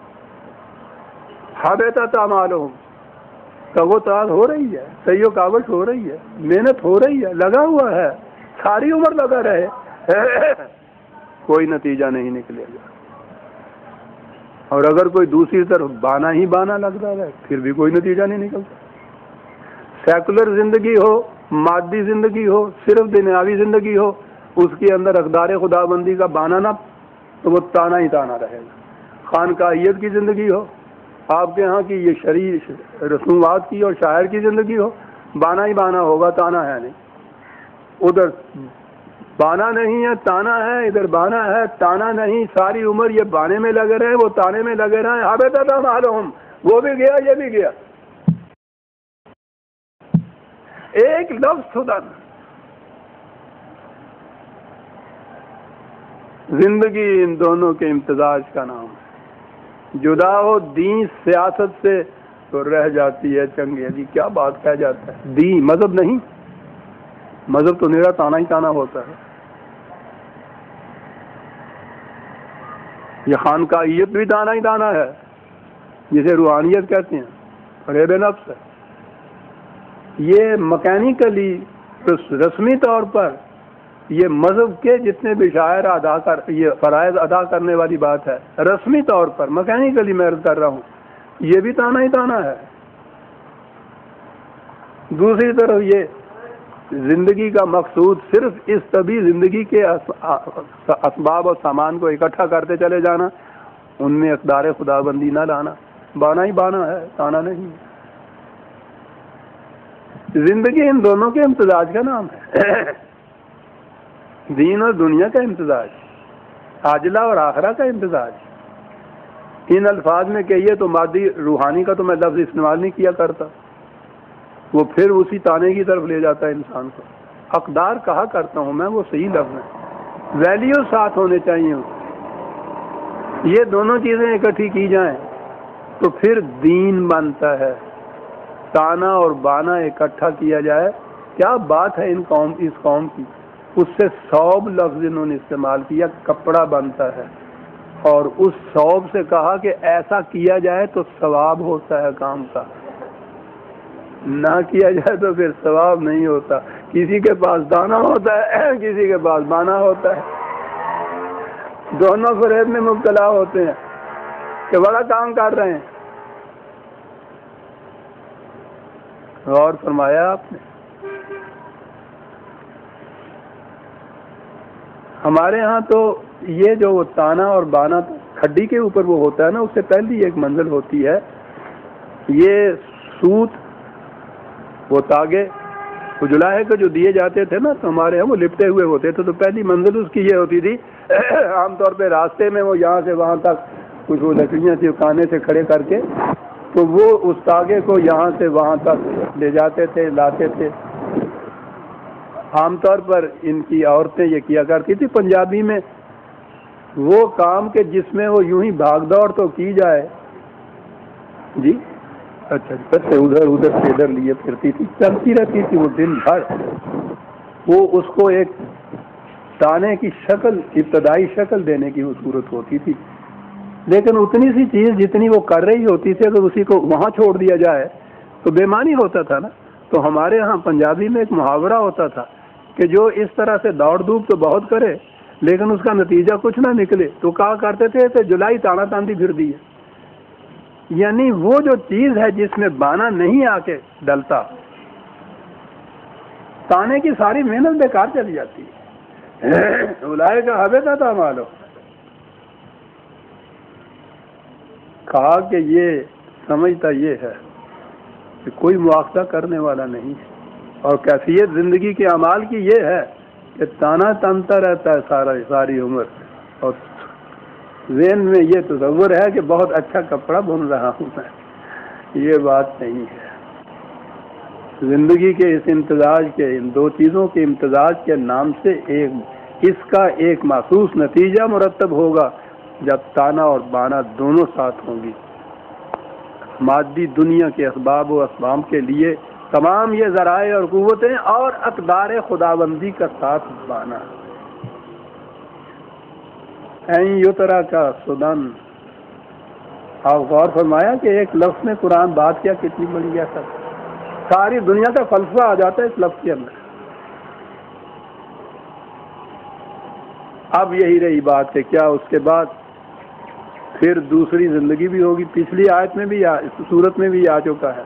S1: حبطت اعمالہم، تگ و تاز ہو رہی ہے، سعی و کاوش ہو رہی ہے، محنت ہو رہی ہے، لگا ہوا ہے، ساری عمر لگا رہے، کوئی نتیجہ نہیں نکلے گا۔ اور اگر کوئی دوسری طرف بانا ہی بانا لگتا رہے، پھر بھی کوئی نتیجہ نہیں نکلتا۔ سیکولر زندگی ہو، مادی زندگی ہو، صرف دنیاوی زندگی ہو، اس کے اندر اقدار خدا بندی کا بانا نہ تو وہ تانا ہی تانا رہے گا۔ خانقاہیت کی زندگی ہو، آپ کے ہاں کی یہ شرعی رسومات کی اور شاعر کی زندگی ہو، بانا ہی بانا ہوگا، تانا ہے نہیں۔ ادھر بانا نہیں ہے، تانا ہے، ادھر بانا ہے، تانا نہیں، ساری عمر یہ بانے میں لگے رہے، وہ تانے میں لگے رہے، حبطت اعمالہم، وہ بھی گیا، یہ بھی گیا۔ ایک لفظ سدن، زندگی ان دونوں کے امتزاج کا نام ہے۔ جدا ہو دین سیاست سے تو رہ جاتی ہے چنگی علی، کیا بات کہہ جاتا ہے، دین مذہب نہیں، مذہب تو میرا تانا ہی تانا ہوتا ہے۔ یہ خانقاہیت بھی تانا ہی تانا ہے، جسے روحانیت کہتے ہیں، فریب نفس ہے۔ یہ مکینیکلی رسمی طور پر یہ مذہب کے جتنے بھی شاعر ادا کر یہ فرائض ادا کرنے والی بات ہے، رسمی طور پر مکینیکلی میں عرض کر رہا ہوں، یہ بھی تانا ہی تانا ہے۔ دوسری طرف یہ زندگی کا مقصود صرف اس طبی زندگی کے اسباب اور سامان کو اکٹھا کرتے چلے جانا، ان میں اقدار خدا بندی نہ لانا، بانا ہی بانا ہے، تانا نہیں۔ زندگی ان دونوں کے امتزاج کا نام ہے، دین اور دنیا کا امتزاج، عاجلہ اور آخرہ کا امتزاج۔ ان الفاظ میں کہیے تو مادی روحانی کا تو میں لفظ استعمال نہیں کیا کرتا، وہ پھر اسی تانے کی طرف لے جاتا ہے انسان کو۔ اقدار کہا کرتا ہوں میں، وہ صحیح لفظ ہے، ویلیو ساتھ ہونے چاہیے۔ یہ دونوں چیزیں اکٹھی کی جائیں تو پھر دین بنتا ہے۔ تانا اور بانا اکٹھا کیا جائے، کیا بات ہے ان قوم اس قوم کی، اس سے ثوب لفظ انہوں نے استعمال کیا، کپڑا بنتا ہے، اور اس ثوب سے کہا کہ ایسا کیا جائے تو ثواب ہوتا ہے کام کا، نہ کیا جائے تو پھر ثواب نہیں ہوتا۔ کسی کے پاس دانا ہوتا ہے، کسی کے پاس بانا ہوتا ہے، دونوں فریب میں مبتلا ہوتے ہیں کہ بڑا کام کر رہے ہیں۔ غور فرمایا آپ نے؟ ہمارے ہاں تو یہ جو تانا اور بانا کھڈی کے اوپر وہ ہوتا ہے نا، اس سے پہلی ایک منزل ہوتی ہے یہ سوت، وہ تاگے، وہ جلائے کو جو دیے جاتے تھے نا تو ہمارے یہاں وہ لپٹے ہوئے ہوتے تھے، تو پہلی منزل اس کی یہ ہوتی تھی عام طور پہ راستے میں وہ یہاں سے وہاں تک کچھ وہ لکڑیاں تھی کانے سے کھڑے کر کے، تو وہ اس تاگے کو یہاں سے وہاں تک لے جاتے تھے، لاتے تھے۔ عام طور پر ان کی عورتیں یہ کیا کرتی تھی پنجابی میں وہ کام کہ جس میں وہ یوں ہی بھاگ دوڑ تو کی جائے، جی اچھا سے ادھر ادھر سے ادھر لیے پھرتی تھی، چلتی رہتی تھی وہ دن بھر، وہ اس کو ایک تانے کی شکل، ابتدائی شکل دینے کی وہ صورت ہوتی تھی، لیکن اتنی سی چیز جتنی وہ کر رہی ہوتی تھی اگر اسی کو وہاں چھوڑ دیا جائے تو بے معنی ہوتا تھا نا۔ تو ہمارے ہاں پنجابی میں ایک محاورہ ہوتا تھا کہ جو اس طرح سے دوڑ دھوپ تو بہت کرے لیکن اس کا نتیجہ کچھ نہ نکلے تو کہا کرتے تھے کہ جولائی تانا تاندی پھر دی ہے، یعنی وہ جو چیز ہے جس میں بانا نہیں آ کے ڈلتا، تانے کی ساری محنت بیکار چلی جاتی ہے۔ اولائے کا حبے کا تھا مالو، کہا کہ یہ سمجھتا یہ ہے کہ کوئی مواخذہ کرنے والا نہیں ہے، اور کیفیت زندگی کے اعمال کی یہ ہے کہ تانا تنتا رہتا ہے سارا ساری عمر، اور ذہن میں یہ تصور ہے کہ بہت اچھا کپڑا بن رہا ہوں میں، یہ بات نہیں ہے۔ زندگی کے اس امتزاج کے، ان دو چیزوں کے امتزاج کے نام سے ایک اس کا ایک محسوس نتیجہ مرتب ہوگا جب تانا اور بانا دونوں ساتھ ہوں گی۔ مادی دنیا کے اسباب و اسباب کے لیے تمام یہ ذرائع اور قوتیں اور اقدار خداوندی کا ساتھ بانا۔ این یترا کا سدن، آپ غور فرمایا کہ ایک لفظ میں قرآن بات کیا کتنی بڑی گیا سب، ساری دنیا کا فلسفہ آ جاتا ہے اس لفظ کے اندر۔ اب یہی رہی بات کہ کیا اس کے بعد پھر دوسری زندگی بھی ہوگی؟ پچھلی آیت میں بھی اس صورت میں بھی آ چکا ہے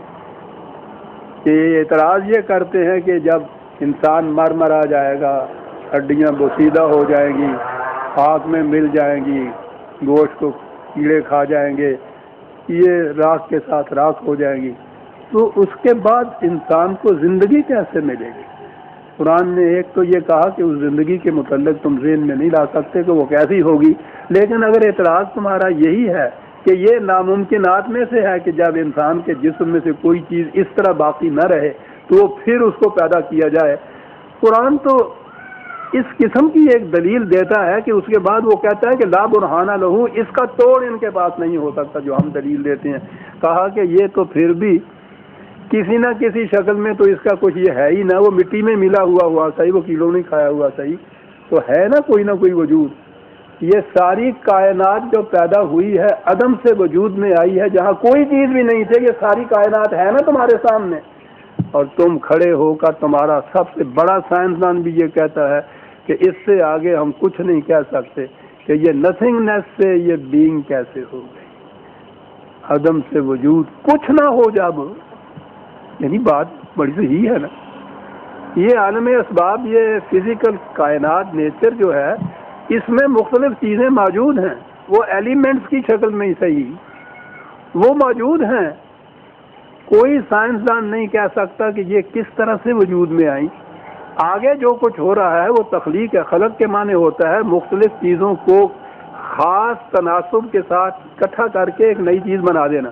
S1: کہ اعتراض یہ کرتے ہیں کہ جب انسان مر مر آ جائے گا، ہڈیاں بوسیدہ ہو جائیں گی، خاک میں مل جائیں گی، گوشت کو کیڑے کھا جائیں گے، یہ راکھ کے ساتھ راکھ ہو جائیں گی، تو اس کے بعد انسان کو زندگی کیسے ملے گی؟ قرآن نے ایک تو یہ کہا کہ اس زندگی کے متعلق تم ذہن میں نہیں لا سکتے کہ وہ کیسی ہوگی، لیکن اگر اعتراض تمہارا یہی ہے کہ یہ ناممکنات میں سے ہے کہ جب انسان کے جسم میں سے کوئی چیز اس طرح باقی نہ رہے تو پھر اس کو پیدا کیا جائے، قرآن تو اس قسم کی ایک دلیل دیتا ہے کہ اس کے بعد وہ کہتا ہے کہ لا برہانہ لہو، اس کا توڑ ان کے پاس نہیں ہو سکتا جو ہم دلیل دیتے ہیں۔ کہا کہ یہ تو پھر بھی کسی نہ کسی شکل میں تو اس کا کچھ یہ ہے ہی نہ، وہ مٹی میں ملا ہوا ہوا صحیح، وہ کیڑوں نہیں کھایا ہوا صحیح، تو ہے نا کوئی نہ کوئی وجود۔ یہ ساری کائنات جو پیدا ہوئی ہے عدم سے وجود میں آئی ہے، جہاں کوئی چیز بھی نہیں تھی، یہ ساری کائنات ہے نا تمہارے سامنے، اور تم کھڑے ہو کر، تمہارا سب سے بڑا سائنسدان بھی یہ کہتا ہے کہ اس سے آگے ہم کچھ نہیں کہہ سکتے کہ یہ نتھنگنیس سے یہ بینگ کیسے ہو گئی، عدم سے وجود، کچھ نہ ہو جب، یعنی بات بڑی صحیح ہے نا۔ یہ عالم اسباب، یہ فزیکل کائنات، نیچر جو ہے، اس میں مختلف چیزیں موجود ہیں، وہ ایلیمنٹس کی شکل میں ہی صحیح وہ موجود ہیں، کوئی سائنسدان نہیں کہہ سکتا کہ یہ کس طرح سے وجود میں آئیں۔ آگے جو کچھ ہو رہا ہے وہ تخلیق ہے، خلق کے معنی ہوتا ہے مختلف چیزوں کو خاص تناسب کے ساتھ اکٹھا کر کے ایک نئی چیز بنا دینا۔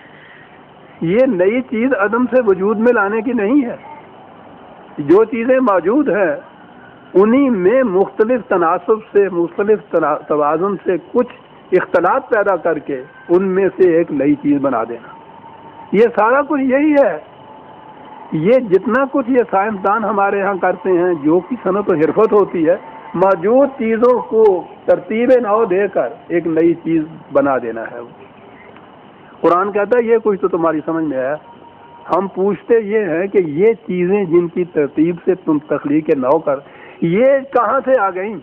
S1: یہ نئی چیز عدم سے وجود میں لانے کی نہیں ہے، جو چیزیں موجود ہیں انہی میں مختلف تناسب سے، مختلف توازن سے کچھ اختلاط پیدا کر کے ان میں سے ایک نئی چیز بنا دینا، یہ سارا کچھ یہی ہے۔ یہ جتنا کچھ یہ سائنسدان ہمارے ہاں کرتے ہیں، جو کہ صنعت و حرفت ہوتی ہے، موجود چیزوں کو ترتیب نو دے کر ایک نئی چیز بنا دینا ہے۔ قرآن کہتا ہے یہ کچھ تو تمہاری سمجھ میں آیا، ہم پوچھتے یہ ہیں کہ یہ چیزیں جن کی ترتیب سے تم تخلیق نو کر، یہ کہاں سے آ گئیں؟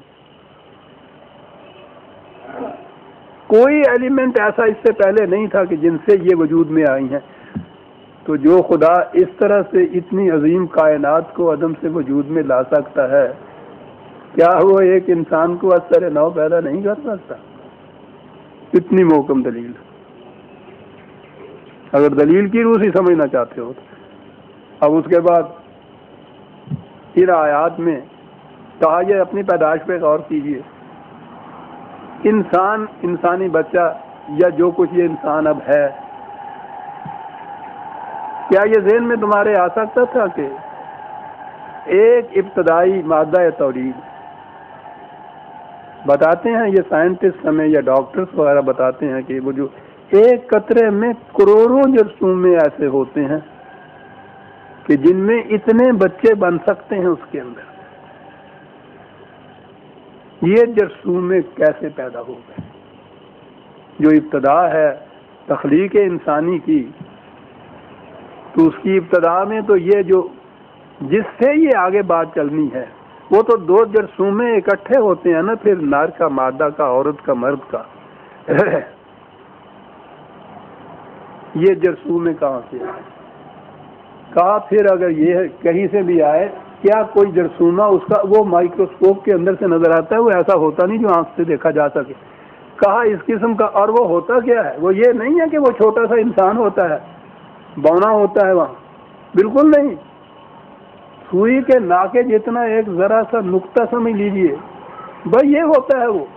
S1: کوئی ایلیمنٹ ایسا اس سے پہلے نہیں تھا کہ جن سے یہ وجود میں آئی ہیں۔ تو جو خدا اس طرح سے اتنی عظیم کائنات کو عدم سے وجود میں لا سکتا ہے، کیا وہ ایک انسان کو اثر نو پیدا نہیں کر سکتا؟ اتنی محکم دلیل، اگر دلیل کی روح سے سمجھنا چاہتے ہو تو۔ اب اس کے بعد ان آیات میں کہا یہ اپنی پیدائش پہ غور کیجیے. انسان، انسانی بچہ یا جو کچھ یہ انسان اب ہے، کیا یہ ذہن میں تمہارے آ سکتا تھا کہ ایک ابتدائی مادہ تولید، بتاتے ہیں یہ سائنٹسٹ ہمیں یا ڈاکٹرز وغیرہ بتاتے ہیں کہ وہ جو ایک قطرے میں کروڑوں جرثومے ایسے ہوتے ہیں کہ جن میں اتنے بچے بن سکتے ہیں اس کے اندر. یہ جرثومے کیسے پیدا ہو گئے؟ جو ابتدا ہے تخلیق انسانی کی، تو اس کی ابتدا میں تو یہ جو جس سے یہ آگے بات چلنی ہے وہ تو دو جرثومے اکٹھے ہوتے ہیں نا، پھر نر کا، مادہ کا، عورت کا، مرد کا. یہ جرثومے کہاں سے آئے؟ کہا پھر اگر یہ کہیں سے بھی آئے، کیا کوئی جرثومہ اس کا وہ مائکروسکوپ کے اندر سے نظر آتا ہے؟ وہ ایسا ہوتا نہیں جو آنکھ سے دیکھا جا سکے. کہا اس قسم کا، اور وہ ہوتا کیا ہے؟ وہ یہ نہیں ہے کہ وہ چھوٹا سا انسان ہوتا ہے، بونا ہوتا ہے وہاں، بالکل نہیں. سوئی کے ناکے جتنا ایک ذرا سا نقطہ سمجھ لیجئے، بھائی یہ ہوتا ہے وہ.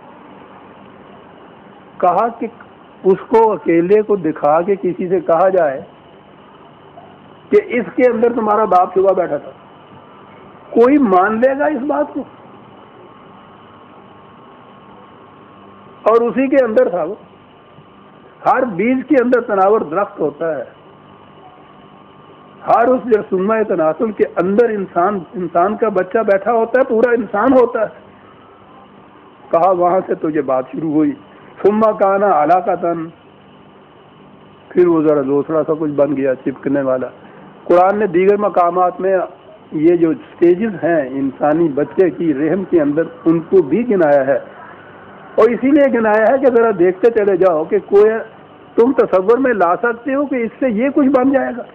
S1: کہا کہ اس کو اکیلے کو دکھا کے کسی سے کہا جائے کہ اس کے اندر تمہارا باپ چھپا بیٹھا تھا، کوئی مان لے گا اس بات کو؟ اور اسی کے اندر تھا وہ. ہر بیج کے اندر تناور درخت ہوتا ہے، ہر اس جرثومہ تناسل کے اندر انسان انسان کا بچہ بیٹھا ہوتا ہے، پورا انسان ہوتا ہے. کہا وہاں سے تو یہ بات شروع ہوئی. ثم کان علاقۃ، پھر وہ ذرا دوسرا سا کچھ بن گیا چپکنے والا. قرآن نے دیگر مقامات میں یہ جو سٹیجز ہیں انسانی بچے کی رحم کے اندر، ان کو بھی گنایا ہے، اور اسی لیے گنایا ہے کہ ذرا دیکھتے چلے جاؤ کہ کوئی تم تصور میں لا سکتے ہو کہ اس سے یہ کچھ بن جائے گا.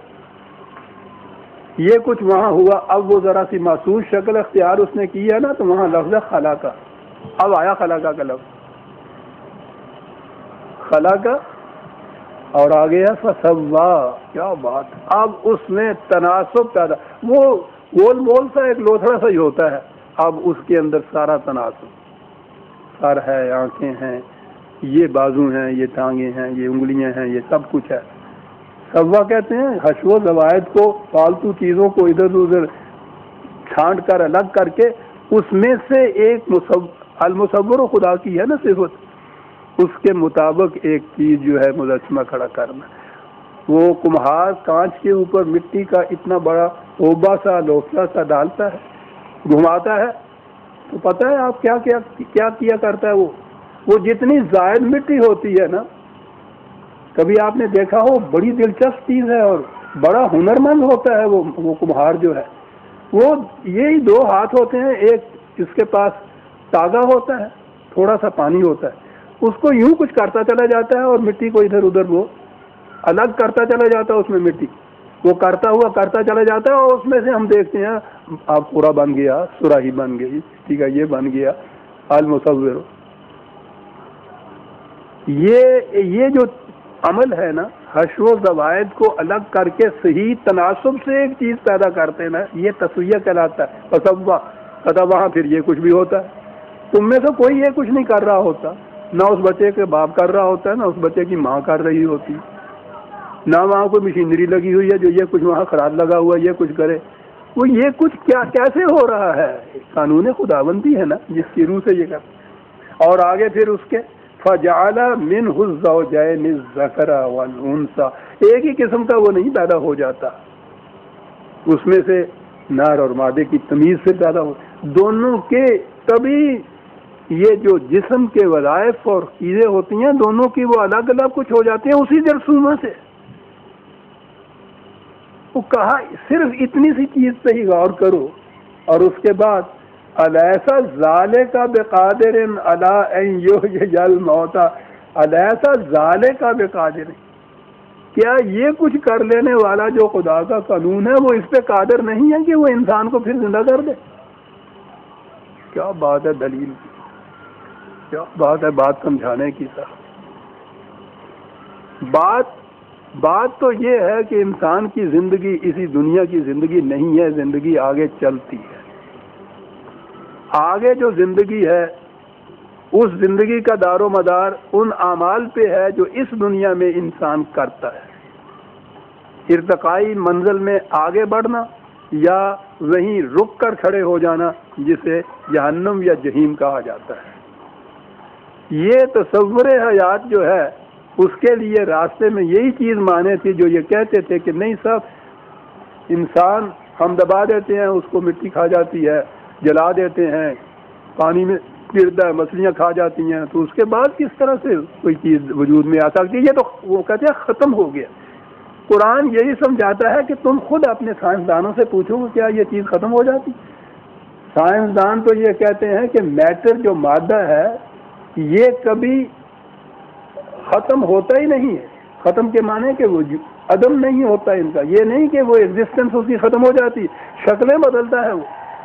S1: یہ کچھ وہاں ہوا. اب وہ ذرا سی محسوس شکل اختیار اس نے کی ہے نا، تو وہاں لفظ خلا کا، اب آیا خلا کا لفظ، خلا کا، اور آ گیا فسوا. کیا بات! اب اس میں تناسب پیدا، وہ گول مول سا ایک لوتھڑا سا ہی ہوتا ہے، اب اس کے اندر سارا تناسب، سر ہے، آنکھیں ہیں، یہ بازو ہیں، یہ ٹانگیں ہیں، یہ انگلیاں ہیں، یہ سب کچھ ہے. سوا کہتے ہیں حشو و زوائد کو، فالتو چیزوں کو ادھر ادھر چھانٹ کر الگ کر کے اس میں سے ایک المصور خدا کی ہے نا صفت، اس کے مطابق ایک چیز جو ہے مجسمہ کھڑا کرنا. وہ کمہار کانچ کے اوپر مٹی کا اتنا بڑا اوبا سا لوچا سا ڈالتا ہے، گھماتا ہے، تو پتہ ہے آپ کیا کیا کیا کیا کرتا ہے وہ وہ جتنی زائد مٹی ہوتی ہے نا، کبھی آپ نے دیکھا ہو، بڑی دلچسپ چیز ہے اور بڑا ہنرمند ہوتا ہے وہ وہ کمہار جو ہے. وہ یہی دو ہاتھ ہوتے ہیں، ایک اس کے پاس تاگا ہوتا ہے، تھوڑا سا پانی ہوتا ہے، اس کو یوں کچھ کرتا چلا جاتا ہے اور مٹی کو ادھر ادھر وہ الگ کرتا چلا جاتا ہے. اس میں مٹی وہ کرتا ہوا کرتا چلا جاتا ہے، اور اس میں سے ہم دیکھتے ہیں آپ پورا بن گیا، سراہی بن گئی، ٹھیک ہے، یہ بن گیا المصور. یہ یہ جو عمل ہے نا، حشو و زوائد کو الگ کر کے صحیح تناسب سے ایک چیز پیدا کرتے نا، یہ تسویہ کہلاتا ہے. فسوا کہتا وہاں پھر یہ کچھ بھی ہوتا ہے. تم میں سے کوئی یہ کچھ نہیں کر رہا ہوتا، نہ اس بچے کے باپ کر رہا ہوتا ہے، نہ اس بچے کی ماں کر رہی ہوتی، نہ وہاں کوئی مشینری لگی ہوئی ہے جو یہ کچھ وہاں خراج لگا ہوا ہے یہ کچھ کرے. وہ یہ کچھ کیا کیسے ہو رہا ہے؟ قانون خداوندی ہے نا جس کی روح سے یہ کر. اور آگے پھر اس کے فجعل منہ الزوجین الذکر والانثى، ایک ہی قسم کا وہ نہیں پیدا ہو جاتا، اس میں سے نر اور مادے کی تمیز سے پیدا ہو دونوں کے. کبھی یہ جو جسم کے وظائف اور چیزیں ہوتی ہیں دونوں کی وہ الگ الگ کچھ ہو جاتی ہیں اسی جرثومہ سے. وہ کہا صرف اتنی سی چیز پہ ہی غور کرو، اور اس کے بعد الیس ذالک بقادر علی ان یحیی الموتى، الیس ذالک بقادر، کیا یہ کچھ کر لینے والا جو خدا کا قانون ہے وہ اس پہ قادر نہیں ہے کہ وہ انسان کو پھر زندہ کر دے؟ کیا بات ہے دلیل کی، کیا بات ہے بات سمجھانے کی. سر بات بات تو یہ ہے کہ انسان کی زندگی اسی دنیا کی زندگی نہیں ہے، زندگی آگے چلتی ہے. آگے جو زندگی ہے اس زندگی کا دار و مدار ان اعمال پہ ہے جو اس دنیا میں انسان کرتا ہے. ارتقائی منزل میں آگے بڑھنا یا وہیں رک کر کھڑے ہو جانا جسے جہنم یا جہنم کہا جاتا ہے. یہ تصور حیات جو ہے اس کے لیے راستے میں یہی چیز مانے تھی جو یہ کہتے تھے کہ نہیں صاحب انسان ہم دبا دیتے ہیں اس کو مٹی کھا جاتی ہے، جلا دیتے ہیں، پانی میں گرتا ہے، مچھلیاں کھا جاتی ہیں، تو اس کے بعد کس طرح سے کوئی چیز وجود میں آ سکتی ہے؟ یہ تو وہ کہتے ہیں ختم ہو گیا. قرآن یہی سمجھاتا ہے کہ تم خود اپنے سائنسدانوں سے پوچھو کہ کیا یہ چیز ختم ہو جاتی؟ سائنسدان تو یہ کہتے ہیں کہ میٹر جو مادہ ہے یہ کبھی ختم ہوتا ہی نہیں ہے. ختم کے معنی کہ وہ عدم نہیں ہوتا ان کا، یہ نہیں کہ وہ ایگزسٹنس اس کی ختم ہو جاتی، شکلیں بدلتا ہے، وہ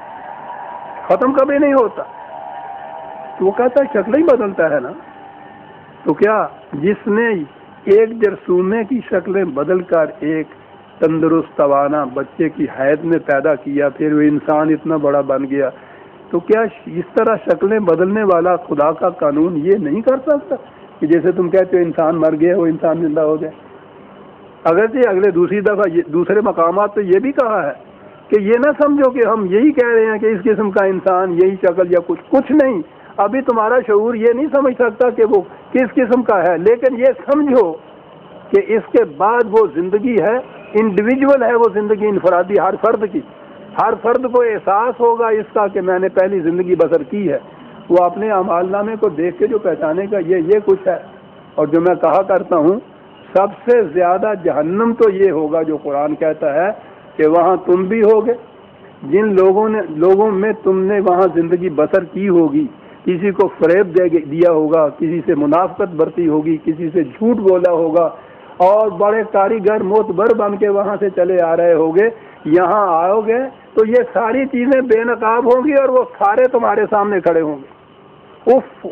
S1: ختم کبھی نہیں ہوتا. تو وہ کہتا ہے شکلیں ہی بدلتا ہے نا. تو کیا جس نے ایک جرثومے کی شکلیں بدل کر ایک تندرست توانا بچے کی حیض میں پیدا کیا، پھر وہ انسان اتنا بڑا بن گیا، تو کیا اس طرح شکلیں بدلنے والا خدا کا قانون یہ نہیں کر سکتا کہ جیسے تم کہتے ہو انسان مر گیا وہ انسان زندہ ہو گیا؟ اگرچہ اگلے دوسری دفعہ دوسرے مقامات تو یہ بھی کہا ہے کہ یہ نہ سمجھو کہ ہم یہی کہہ رہے ہیں کہ اس قسم کا انسان یہی شکل یا کچھ کچھ نہیں. ابھی تمہارا شعور یہ نہیں سمجھ سکتا کہ وہ کس قسم کا ہے، لیکن یہ سمجھو کہ اس کے بعد وہ زندگی ہے، انڈیویجول ہے وہ زندگی، انفرادی ہر فرد کی. ہر فرد کو احساس ہوگا اس کا کہ میں نے پہلی زندگی بسر کی ہے. وہ اپنے اعمال نامے کو دیکھ کے جو پہچانے کا یہ یہ کچھ ہے. اور جو میں کہا کرتا ہوں سب سے زیادہ جہنم تو یہ ہوگا جو قرآن کہتا ہے کہ وہاں تم بھی ہوگے، جن لوگوں نے لوگوں میں تم نے وہاں زندگی بسر کی ہوگی، کسی کو فریب دے دیا ہوگا، کسی سے منافقت برتی ہوگی، کسی سے جھوٹ بولا ہوگا، اور بڑے کاریگر معتبر بن کے وہاں سے چلے آ رہے ہوگے. یہاں آؤ گے تو یہ ساری چیزیں بے نقاب ہوں گی اور وہ سارے تمہارے سامنے کھڑے ہوں گے. اف،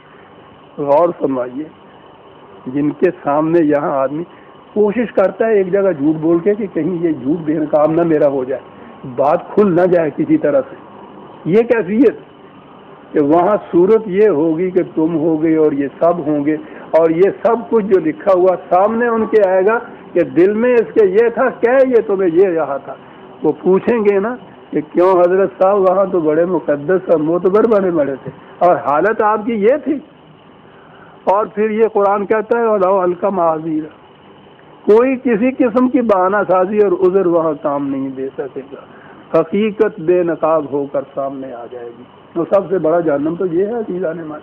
S1: غور فرمائیے، جن کے سامنے یہاں آدمی کوشش کرتا ہے ایک جگہ جھوٹ بول کے کہ کہیں یہ جھوٹ بے نقاب نہ میرا ہو جائے، بات کھل نہ جائے کسی طرح سے. یہ کیفیت کہ وہاں صورت یہ ہوگی کہ تم ہوگے اور یہ سب ہوں گے، اور یہ سب کچھ جو لکھا ہوا سامنے ان کے آئے گا کہ دل میں اس کے یہ تھا، کیا یہ تمہیں یہ رہا تھا. وہ پوچھیں گے نا کہ کیوں حضرت صاحب وہاں تو بڑے مقدس اور معتبر بنے بڑے تھے اور حالت آپ کی یہ تھی. اور پھر یہ قرآن کہتا ہے اور ہلکا معاذیر، کوئی کسی قسم کی بہانہ سازی اور عذر وہاں کام نہیں دے سکے گا. حقیقت بے نقاب ہو کر سامنے آ جائے گی. تو سب سے بڑا جہنم تو یہ ہے عزیزان مان.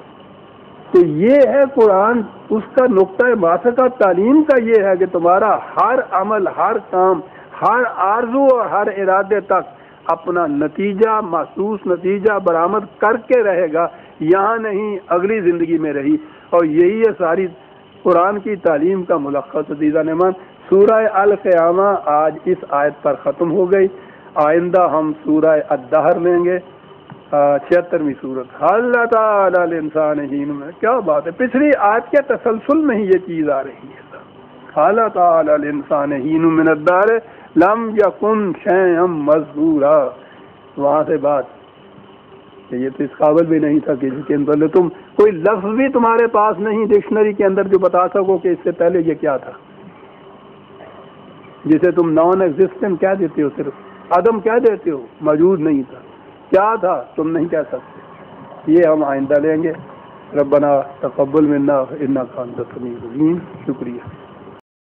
S1: تو یہ ہے قرآن، اس کا نقطۂ باسطہ تعلیم کا یہ ہے کہ تمہارا ہر عمل، ہر کام، ہر آرزو اور ہر ارادے تک اپنا نتیجہ، محسوس نتیجہ برآمد کر کے رہے گا، یہاں نہیں اگلی زندگی میں رہی. اور یہی ہے ساری قرآن کی تعلیم کا ملخص. عزیزان مان، سورہ القیامہ آج اس آیت پر ختم ہو گئی. آئندہ ہم سورہ الدہر لیں گے، چھہترویں صورت. اللہ تعالی الانسان حین میں، کیا بات ہے، پچھلی آیت کے تسلسل میں ہی یہ چیز آ رہی ہے. اللہ تعالی الانسان حین من الدہر لم یکن شیئا مذکورا. وہاں سے بات کہ یہ تو اس قابل بھی نہیں تھا کہ جس کے اندر تم کوئی لفظ بھی تمہارے پاس نہیں ڈکشنری کے اندر جو بتا سکو کہ اس سے پہلے یہ کیا تھا، جسے تم نان ایگزسٹنٹ کہہ دیتے ہو، صرف عدم کہہ دیتے ہو، موجود نہیں تھا. کیا تھا تم نہیں کہہ سکتے. یہ ہم آئندہ لیں گے. ربنا تقبل منا انک انت السمیع العلیم. شکریہ.